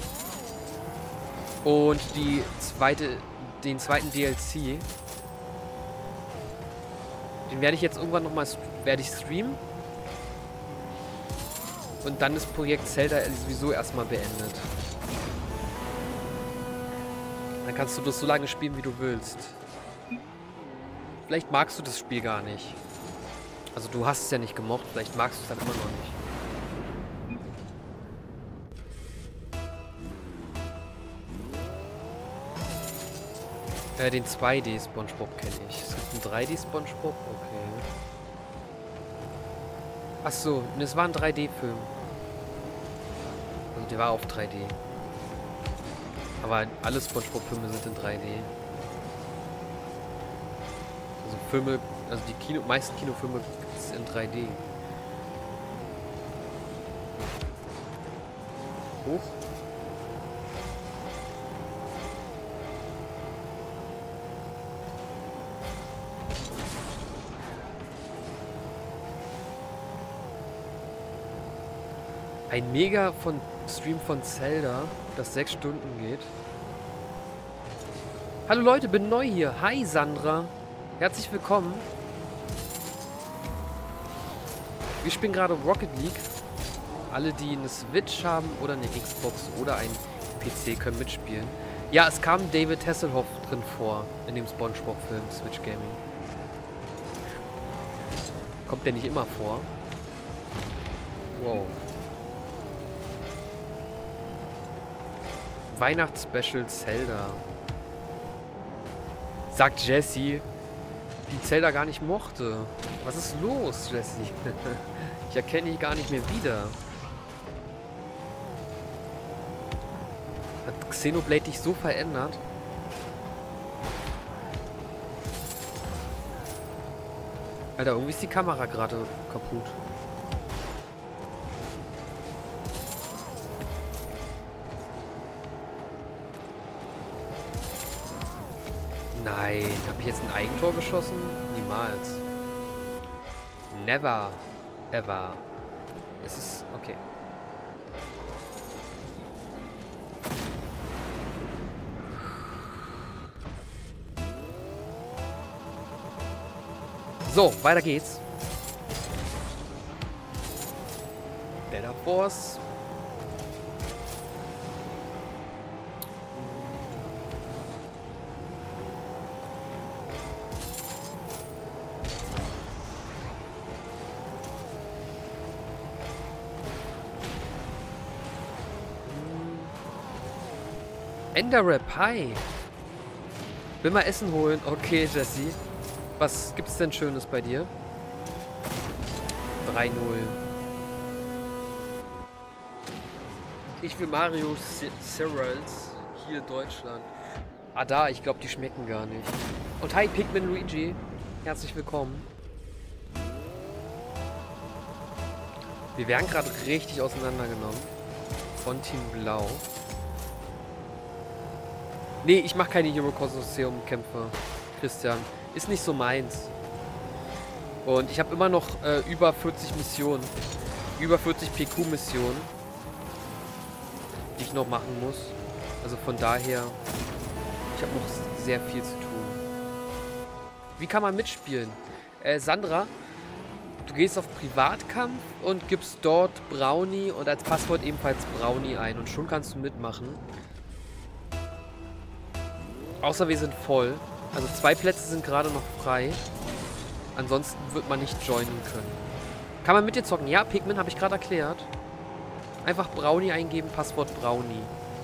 Und die zweite, den zweiten D L C. Den werde ich jetzt irgendwann nochmal werde ich streamen. Und dann ist Projekt Zelda sowieso erstmal beendet. Dann kannst du das so lange spielen, wie du willst. Vielleicht magst du das Spiel gar nicht. Also du hast es ja nicht gemocht, vielleicht magst du es dann immer noch nicht. Äh, den zwei D SpongeBob kenne ich. Es gibt einen drei D SpongeBob? Okay. Achso, es war ein drei D-Film. Also der war auf drei D. Aber alle SpongeBob-Filme sind in drei D. Also Filme, also die Kino, meisten Kinofilme gibt es in drei D. Hoch. Ein Mega von Stream von Zelda, das sechs Stunden geht. Hallo Leute, bin neu hier. Hi Sandra. Herzlich willkommen. Wir spielen gerade Rocket League. Alle, die eine Switch haben oder eine Xbox oder ein P C, können mitspielen. Ja, es kam David Hasselhoff drin vor in dem SpongeBob-Film Switch Gaming. Kommt der nicht immer vor? Wow. Weihnachtsspecial Zelda. Sagt Jessie, die Zelda gar nicht mochte. Was ist los, Jessie? Ich erkenne dich gar nicht mehr wieder. Hat Xenoblade dich so verändert? Alter, irgendwie ist die Kamera gerade kaputt. Nein, habe ich jetzt ein Eigentor geschossen? Niemals. Never. Ever. Es ist... okay. So, weiter geht's. Delta Force. Enderrap, hi. Will mal Essen holen. Okay, Jessie. Was gibt's denn Schönes bei dir? drei null. Ich will Mario Cereals. Hier Deutschland. Ah, da. Ich glaube, die schmecken gar nicht. Und hi, Pikmin Luigi. Herzlich willkommen. Wir werden gerade richtig auseinandergenommen. Von Team Blau. Nee, ich mache keine Hero Colosseum-Kämpfe, Christian. Ist nicht so meins. Und ich habe immer noch äh, über vierzig Missionen. Über vierzig P Q-Missionen. Die ich noch machen muss. Also von daher, ich habe noch sehr viel zu tun. Wie kann man mitspielen? Äh, Sandra, du gehst auf Privatkampf und gibst dort Brownie und als Passwort ebenfalls Brownie ein. Und schon kannst du mitmachen. Außer wir sind voll. Also zwei Plätze sind gerade noch frei. Ansonsten wird man nicht joinen können. Kann man mit dir zocken? Ja, Pikmin habe ich gerade erklärt. Einfach Brownie eingeben, Passwort Brownie.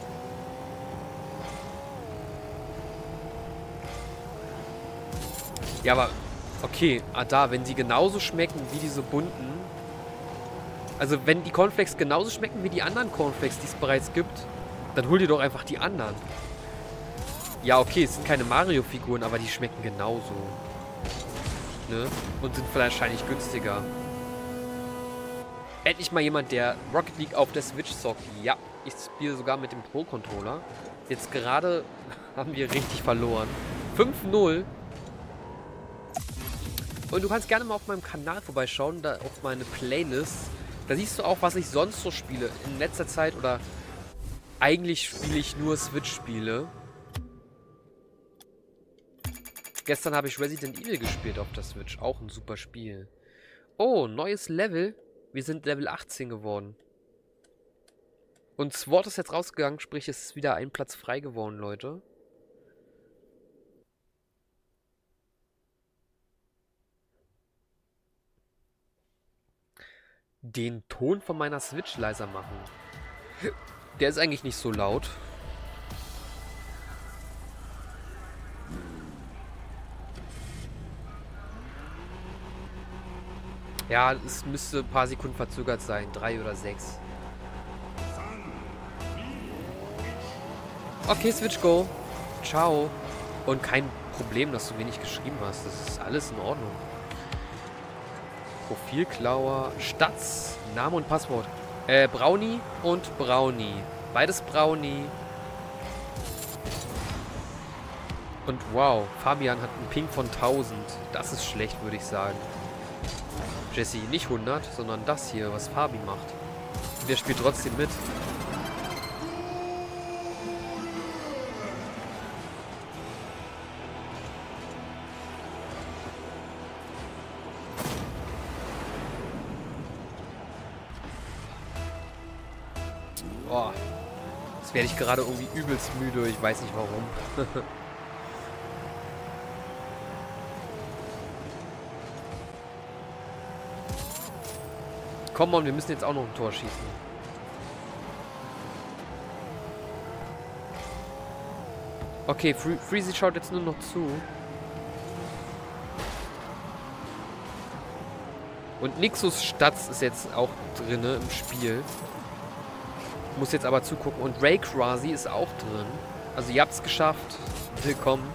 Ja, aber... okay, ah da, wenn die genauso schmecken wie diese bunten... Also wenn die Cornflakes genauso schmecken wie die anderen Cornflakes, die es bereits gibt, dann hol dir doch einfach die anderen. Ja, okay, es sind keine Mario-Figuren, aber die schmecken genauso. Ne? Und sind wahrscheinlich günstiger. Endlich mal jemand, der Rocket League auf der Switch zockt. Ja, ich spiele sogar mit dem Pro-Controller. Jetzt gerade haben wir richtig verloren. fünf null. Und du kannst gerne mal auf meinem Kanal vorbeischauen, da auf meine Playlist. Da siehst du auch, was ich sonst so spiele. In letzter Zeit oder eigentlich spiele ich nur Switch-Spiele. Gestern habe ich Resident Evil gespielt auf der Switch. Auch ein super Spiel. Oh, neues Level. Wir sind Level achtzehn geworden. Und Sword ist jetzt rausgegangen, sprich es ist wieder ein Platz frei geworden, Leute. Den Ton von meiner Switch leiser machen. Der ist eigentlich nicht so laut. Ja, es müsste ein paar Sekunden verzögert sein. Drei oder sechs. Okay, Switch Go. Ciao. Und kein Problem, dass du wenig geschrieben hast. Das ist alles in Ordnung. Profilklauer. Stats. Name und Passwort. Äh, Brownie und Brownie. Beides Brownie. Und wow, Fabian hat einen Ping von tausend. Das ist schlecht, würde ich sagen. Jessie, nicht hundert, sondern das hier, was Fabi macht. Und der spielt trotzdem mit. Jetzt werde ich gerade irgendwie übelst müde. Ich weiß nicht warum. Komm on, wir müssen jetzt auch noch ein Tor schießen. Okay, Fre Freezy schaut jetzt nur noch zu. Und Nixus Statz ist jetzt auch drin im Spiel. Muss jetzt aber zugucken. Und Rayquaza ist auch drin. Also ihr habt es geschafft. Willkommen.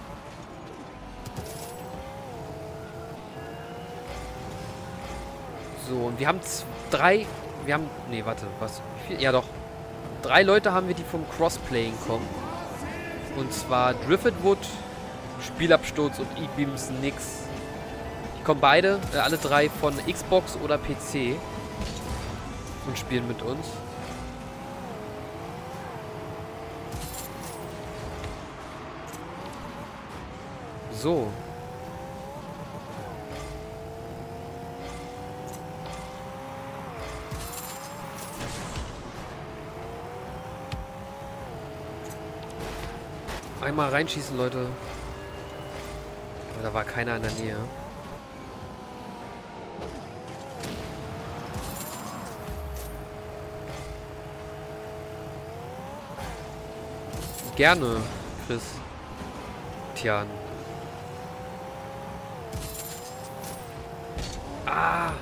So, und wir haben drei... Wir haben... Nee, warte, was? Wie viel? Ja doch. Drei Leute haben wir, die vom Crossplaying kommen. Und zwar Driftwood, Spielabsturz und E-Beams Nix. Die kommen beide, äh, alle drei von Xbox oder P C und spielen mit uns. So. Einmal reinschießen, Leute. Da war keiner in der Nähe. Gerne, Chris. Tian. Ah!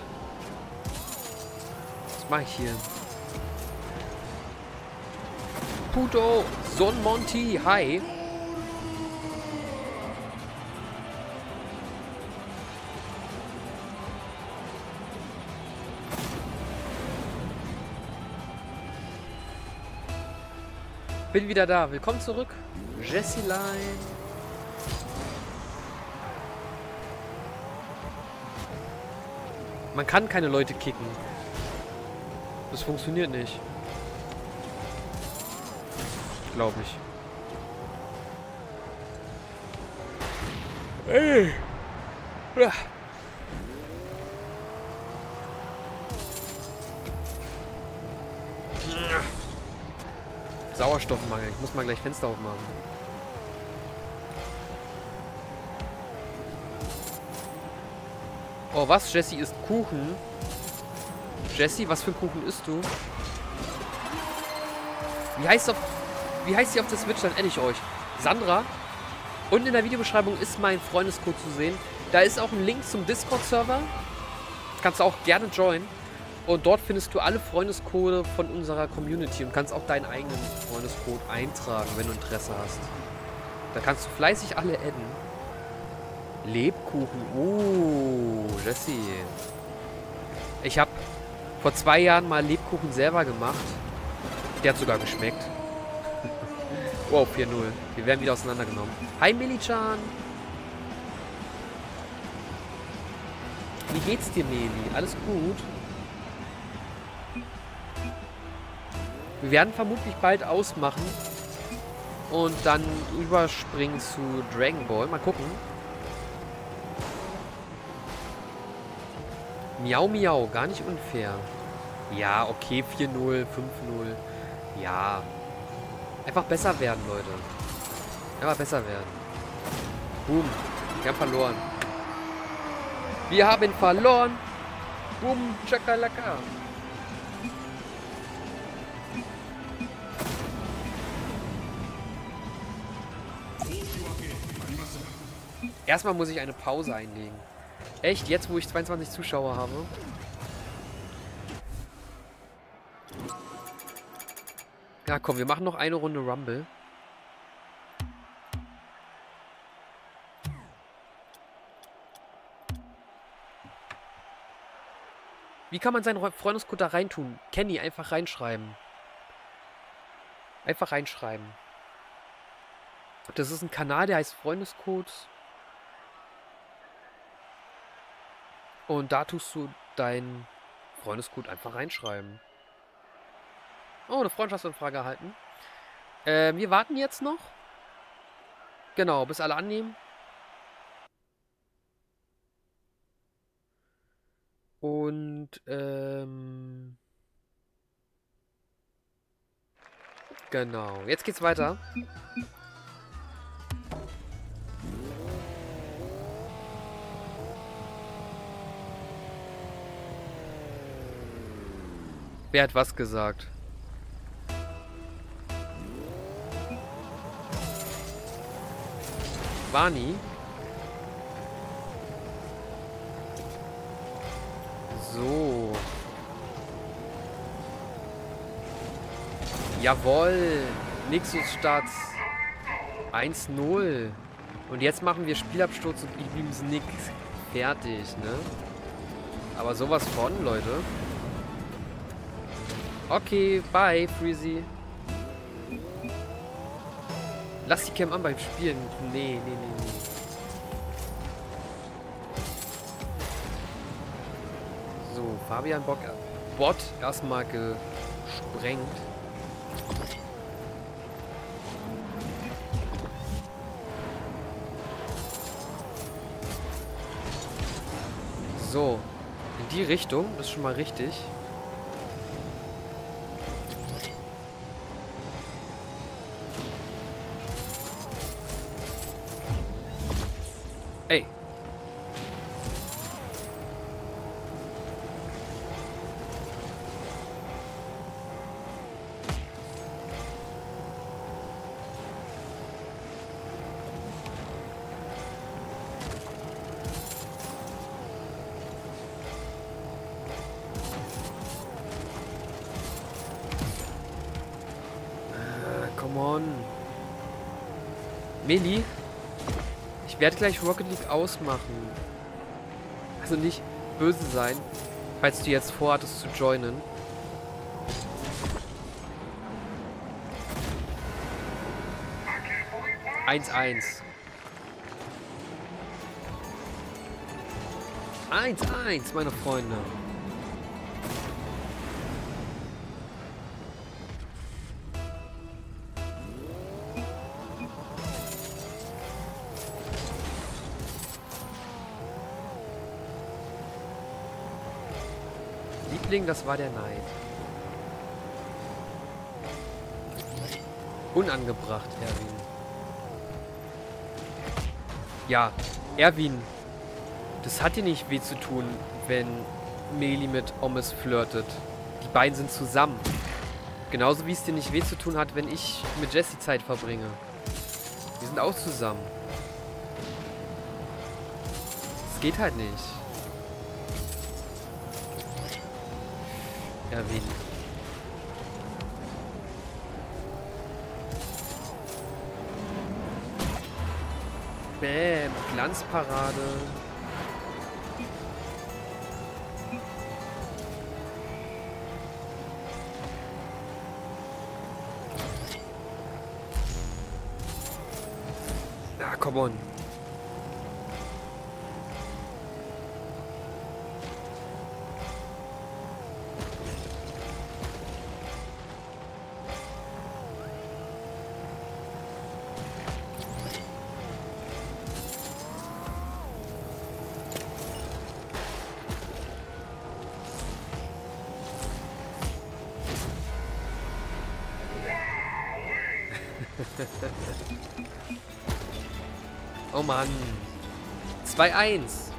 Was mache ich hier? Puto! Son Monty! Hi! Bin wieder da. Willkommen zurück. Jessilein. Man kann keine Leute kicken. Das funktioniert nicht. Glaube ich. Ey. Ja. Sauerstoffmangel. Ich muss mal gleich Fenster aufmachen. Oh, was? Jessie isst Kuchen? Jessie, was für einen Kuchen isst du? Wie heißt, auf, wie heißt sie auf der Switch? Dann adde ich euch. Sandra. Und in der Videobeschreibung ist mein Freundescode zu sehen. Da ist auch ein Link zum Discord-Server. Kannst du auch gerne joinen. Und dort findest du alle Freundescode von unserer Community und kannst auch deinen eigenen Freundescode eintragen, wenn du Interesse hast. Da kannst du fleißig alle adden. Lebkuchen. Uh, Jessie. Ich habe vor zwei Jahren mal Lebkuchen selber gemacht. Der hat sogar geschmeckt. Wow, vier null. Wir werden wieder auseinandergenommen. Hi, Meli-chan. Wie geht's dir, Meli? Alles gut? Wir werden vermutlich bald ausmachen und dann überspringen zu Dragon Ball. Mal gucken. Miau, miau. Gar nicht unfair. Ja, okay. vier null, fünf null. Ja. Einfach besser werden, Leute. Einfach besser werden. Boom. Wir haben verloren. Wir haben verloren. Boom. Chakalaka. Erstmal muss ich eine Pause einlegen. Echt? Jetzt, wo ich zweiundzwanzig Zuschauer habe? Ja, komm, wir machen noch eine Runde Rumble. Wie kann man seinen Freundescode da reintun? Kenny, einfach reinschreiben. Einfach reinschreiben. Das ist ein Kanal, der heißt Freundescodes. Und da tust du deinen Freundescode einfach reinschreiben. Oh, eine Freundschaftsanfrage erhalten. Ähm, wir warten jetzt noch. Genau, bis alle annehmen. Und, ähm... Genau. Jetzt geht's weiter. Wer hat was gesagt? Vani? So. Jawohl. Nixus Stadt. eins null. Und jetzt machen wir Spielabsturz und E-Beams nix. Fertig, ne? Aber sowas von, Leute. Okay, bye, Freezy. Lass die Cam an beim Spielen. Nee, nee, nee, nee. So, Fabian Bock, Bot erstmal gesprengt. So, in die Richtung, das ist schon mal richtig. Ey. Come on. Meli, ich werde gleich Rocket League ausmachen. Also nicht böse sein, falls du jetzt vorhattest zu joinen. eins eins. eins eins, meine Freunde. Liebling, das war der Neid. Unangebracht, Erwin. Ja, Erwin, das hat dir nicht weh zu tun, wenn Meli mit Ommes flirtet. Die beiden sind zusammen. Genauso wie es dir nicht weh zu tun hat, wenn ich mit Jessie Zeit verbringe. Die sind auch zusammen. Es geht halt nicht. Erwin. Bäm, Glanzparade. Ah, come on. Oh Mann. zwei eins.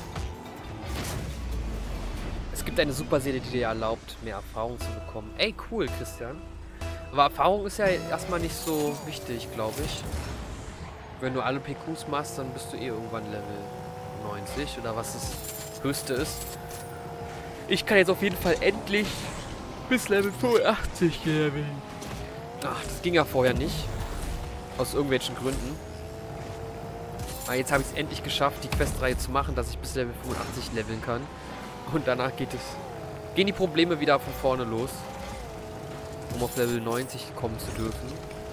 Es gibt eine Superseele, die dir erlaubt, mehr Erfahrung zu bekommen. Ey, cool, Christian. Aber Erfahrung ist ja erstmal nicht so wichtig, glaube ich. Wenn du alle P Qs machst, dann bist du eh irgendwann Level neunzig oder was das höchste ist. Ich kann jetzt auf jeden Fall endlich bis Level fünfundachtzig leveln. Ach, das ging ja vorher nicht. Aus irgendwelchen Gründen. Aber jetzt habe ich es endlich geschafft, die Questreihe zu machen, dass ich bis Level fünfundachtzig leveln kann. Und danach geht es, gehen die Probleme wieder von vorne los. Um auf Level neunzig kommen zu dürfen.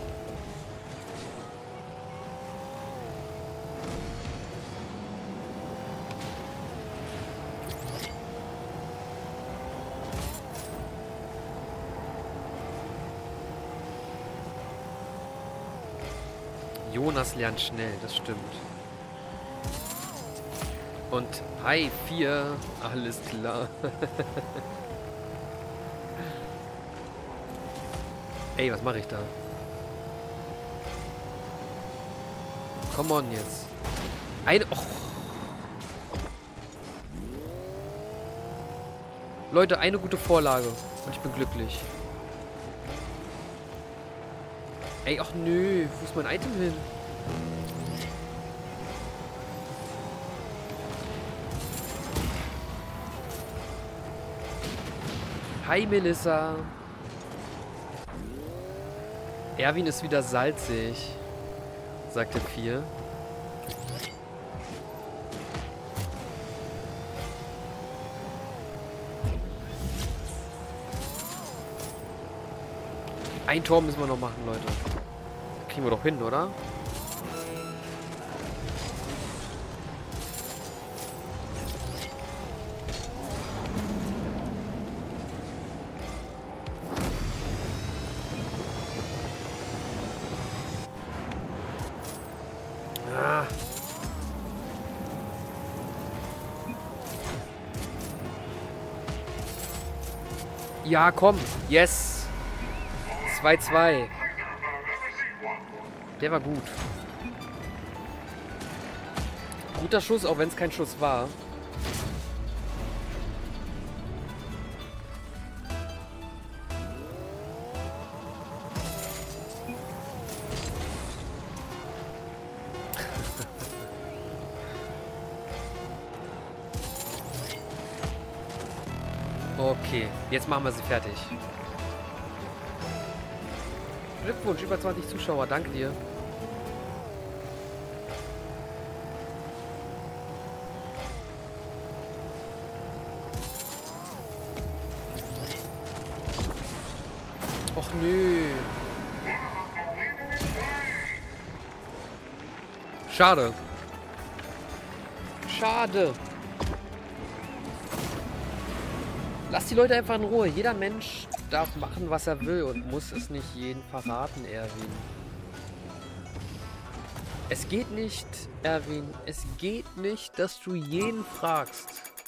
Jonas lernt schnell, das stimmt. Und Hi vier, alles klar. Ey, was mache ich da? Come on jetzt. Eine... Oh. Leute, eine gute Vorlage. Und ich bin glücklich. Ey, ach nö. Wo ist mein Item hin? Hi, Melissa. Erwin ist wieder salzig, sagte vier. Ein Tor müssen wir noch machen, Leute. Kriegen wir doch hin, oder? Ah. Ja, komm. Yes. zwei zwei. Der war gut. Guter Schuss, auch wenn es kein Schuss war. Okay, jetzt machen wir sie fertig. Glückwunsch, über zwanzig Zuschauer, danke dir. Och nö. Schade. Schade. Lass die Leute einfach in Ruhe. Jeder Mensch darf machen, was er will und muss es nicht jeden verraten, Erwin. Es geht nicht, Erwin, es geht nicht, dass du jeden fragst,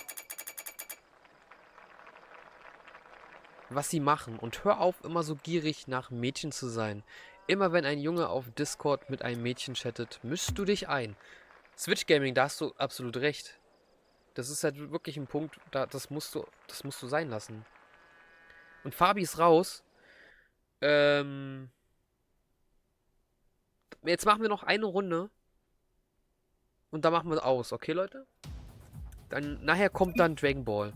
was sie machen. Und hör auf, immer so gierig nach Mädchen zu sein. Immer wenn ein Junge auf Discord mit einem Mädchen chattet, mischst du dich ein. Switch Gaming, da hast du absolut recht. Das ist halt wirklich ein Punkt, da, das musst du, das musst du sein lassen. Und Fabi ist raus. Ähm. Jetzt machen wir noch eine Runde. Und dann machen wir aus, okay, Leute? Dann, nachher kommt dann Dragon Ball.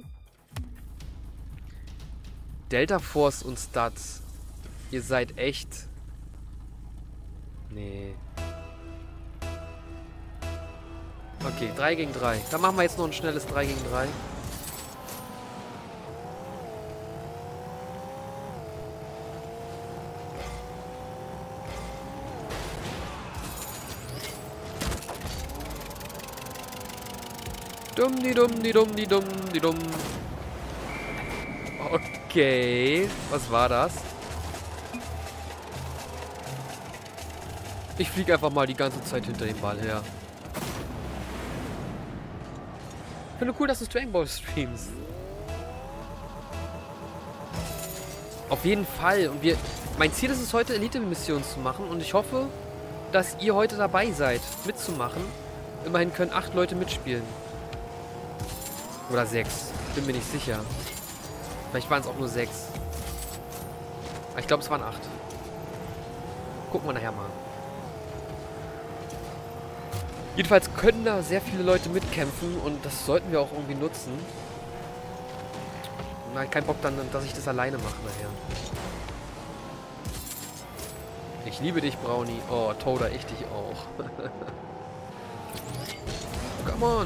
Delta Force und Stats. Ihr seid echt... Nee. Okay, drei gegen drei. Dann machen wir jetzt noch ein schnelles drei gegen drei. Dumm, die dumm, die dumm, die dumm, die dumm. Okay, was war das? Ich fliege einfach mal die ganze Zeit hinter dem Ball her. Ich finde cool, dass du Dragon Ball streamst. Auf jeden Fall. Und wir. Mein Ziel ist es heute, Elite-Missionen zu machen. Und ich hoffe, dass ihr heute dabei seid, mitzumachen. Immerhin können acht Leute mitspielen. Oder sechs. Bin mir nicht sicher. Vielleicht waren es auch nur sechs. Aber ich glaube, es waren acht. Gucken wir nachher mal. Jedenfalls können da sehr viele Leute mitkämpfen und das sollten wir auch irgendwie nutzen. Nein, kein Bock dann, dass ich das alleine mache nachher. Ich liebe dich, Brownie. Oh, Toda, ich dich auch. Come on.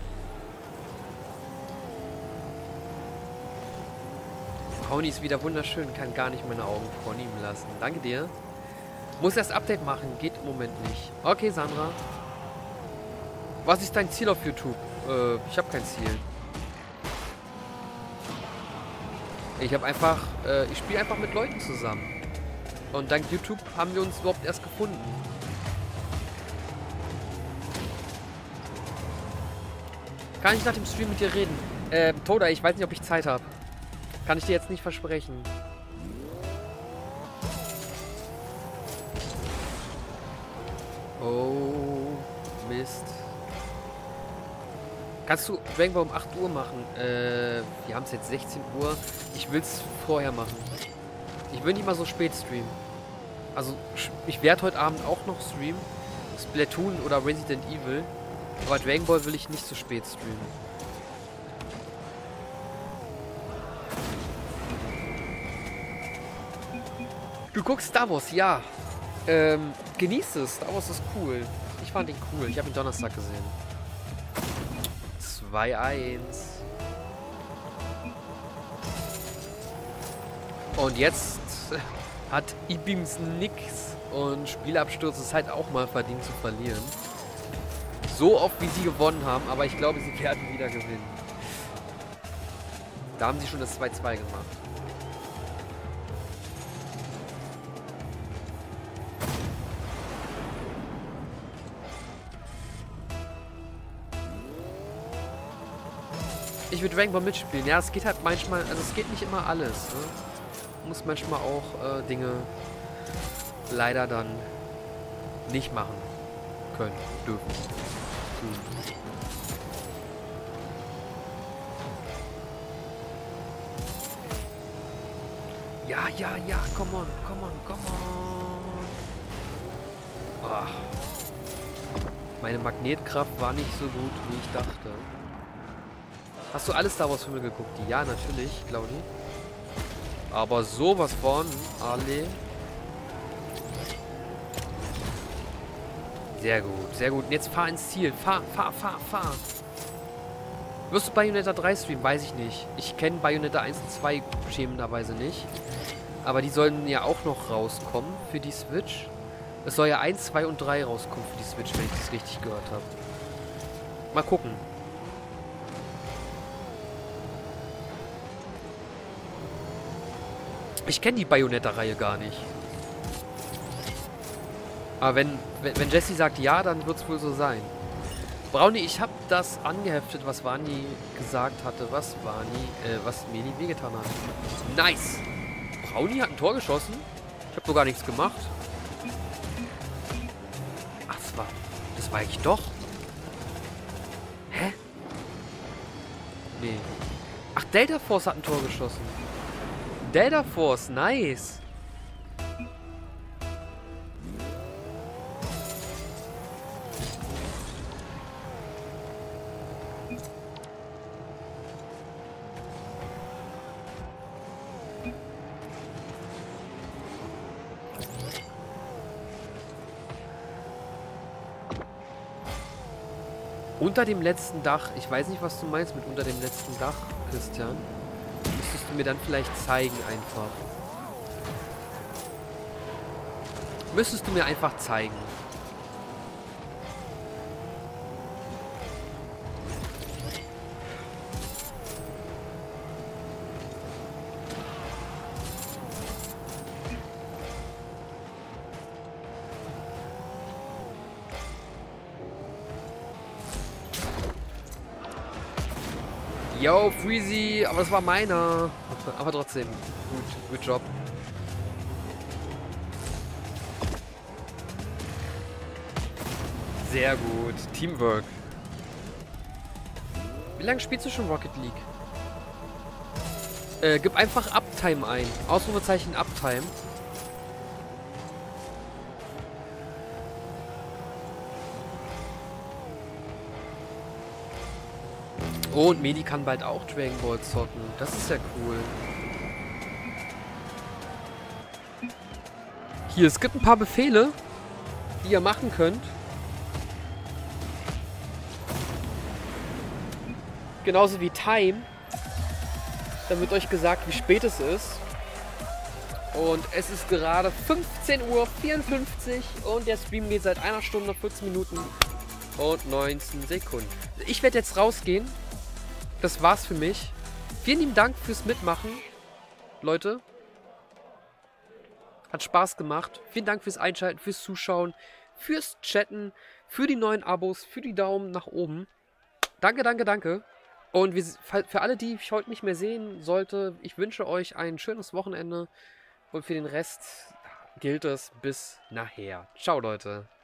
Brownie ist wieder wunderschön, kann gar nicht meine Augen vornehmen lassen. Danke dir. Muss erst Update machen, geht im Moment nicht. Okay, Sandra. Was ist dein Ziel auf YouTube? Äh, ich habe kein Ziel. Ich habe einfach, äh, ich spiele einfach mit Leuten zusammen. Und dank YouTube haben wir uns überhaupt erst gefunden. Kann ich nach dem Stream mit dir reden? Äh, Toda, ich weiß nicht, ob ich Zeit habe. Kann ich dir jetzt nicht versprechen. Oh, Mist. Kannst du Dragon Ball um acht Uhr machen? Äh, wir haben es jetzt sechzehn Uhr. Ich will es vorher machen. Ich will nicht mal so spät streamen. Also, ich werde heute Abend auch noch streamen. Splatoon oder Resident Evil. Aber Dragon Ball will ich nicht so spät streamen. Du guckst Star Wars, ja. Ähm, genieß es. Star Wars ist cool. Ich fand ihn cool. Ich habe ihn Donnerstag gesehen. zwei eins. Und jetzt hat Ibims nix. Und Spielabsturz ist halt auch mal verdient zu verlieren. So oft, wie sie gewonnen haben. Aber ich glaube, sie werden wieder gewinnen. Da haben sie schon das zwei zwei gemacht. Ich will Dragon Ball mitspielen. Ja, es geht halt manchmal, also es geht nicht immer alles. Ne? Muss manchmal auch äh, Dinge leider dann nicht machen können, dürfen. Tun. Ja, ja, ja, come on, come on, come on. Ach. Meine Magnetkraft war nicht so gut, wie ich dachte. Hast du alle Star Wars Filme geguckt? Ja, natürlich, Claudi. Aber sowas von alle. Sehr gut, sehr gut. Und jetzt fahr ins Ziel. Fahr, fahr, fahr, fahr. Wirst du Bayonetta drei streamen? Weiß ich nicht. Ich kenne Bayonetta eins und zwei schämenderweise nicht. Aber die sollen ja auch noch rauskommen für die Switch. Es soll ja eins, zwei und drei rauskommen für die Switch, wenn ich das richtig gehört habe. Mal gucken. Ich kenne die Bayonetta-Reihe gar nicht. Aber wenn, wenn, wenn Jessie sagt ja, dann wird es wohl so sein. Brownie, ich habe das angeheftet, was Vani gesagt hatte. Was Vani, äh, was Meli wehgetan hat. Nice! Brownie hat ein Tor geschossen. Ich habe so gar nichts gemacht. Ach, das war, das war ich doch. Hä? Nee. Ach, Delta Force hat ein Tor geschossen. Delta Force, nice. Unter dem letzten Dach. Ich weiß nicht, was du meinst mit unter dem letzten Dach, Christian. Müsstest du mir dann vielleicht zeigen einfach. Müsstest du mir einfach zeigen. Yo, Freezy, aber das war meiner. Aber trotzdem, gut, good job. Sehr gut, Teamwork. Wie lange spielst du schon Rocket League? Äh, gib einfach Uptime ein. Ausrufezeichen Uptime. Oh, und Medi kann bald auch Dragon Ball zocken. Das ist ja cool. Hier, es gibt ein paar Befehle, die ihr machen könnt. Genauso wie Time. Dann wird euch gesagt, wie spät es ist. Und es ist gerade fünfzehn Uhr vierundfünfzig und der Stream geht seit einer Stunde, vierzehn Minuten und neunzehn Sekunden. Ich werde jetzt rausgehen. Das war's für mich. Vielen lieben Dank fürs Mitmachen, Leute. Hat Spaß gemacht. Vielen Dank fürs Einschalten, fürs Zuschauen, fürs Chatten, für die neuen Abos, für die Daumen nach oben. Danke, danke, danke. Und wir, für alle, die ich heute nicht mehr sehen sollte, ich wünsche euch ein schönes Wochenende. Und für den Rest gilt es bis nachher. Ciao, Leute.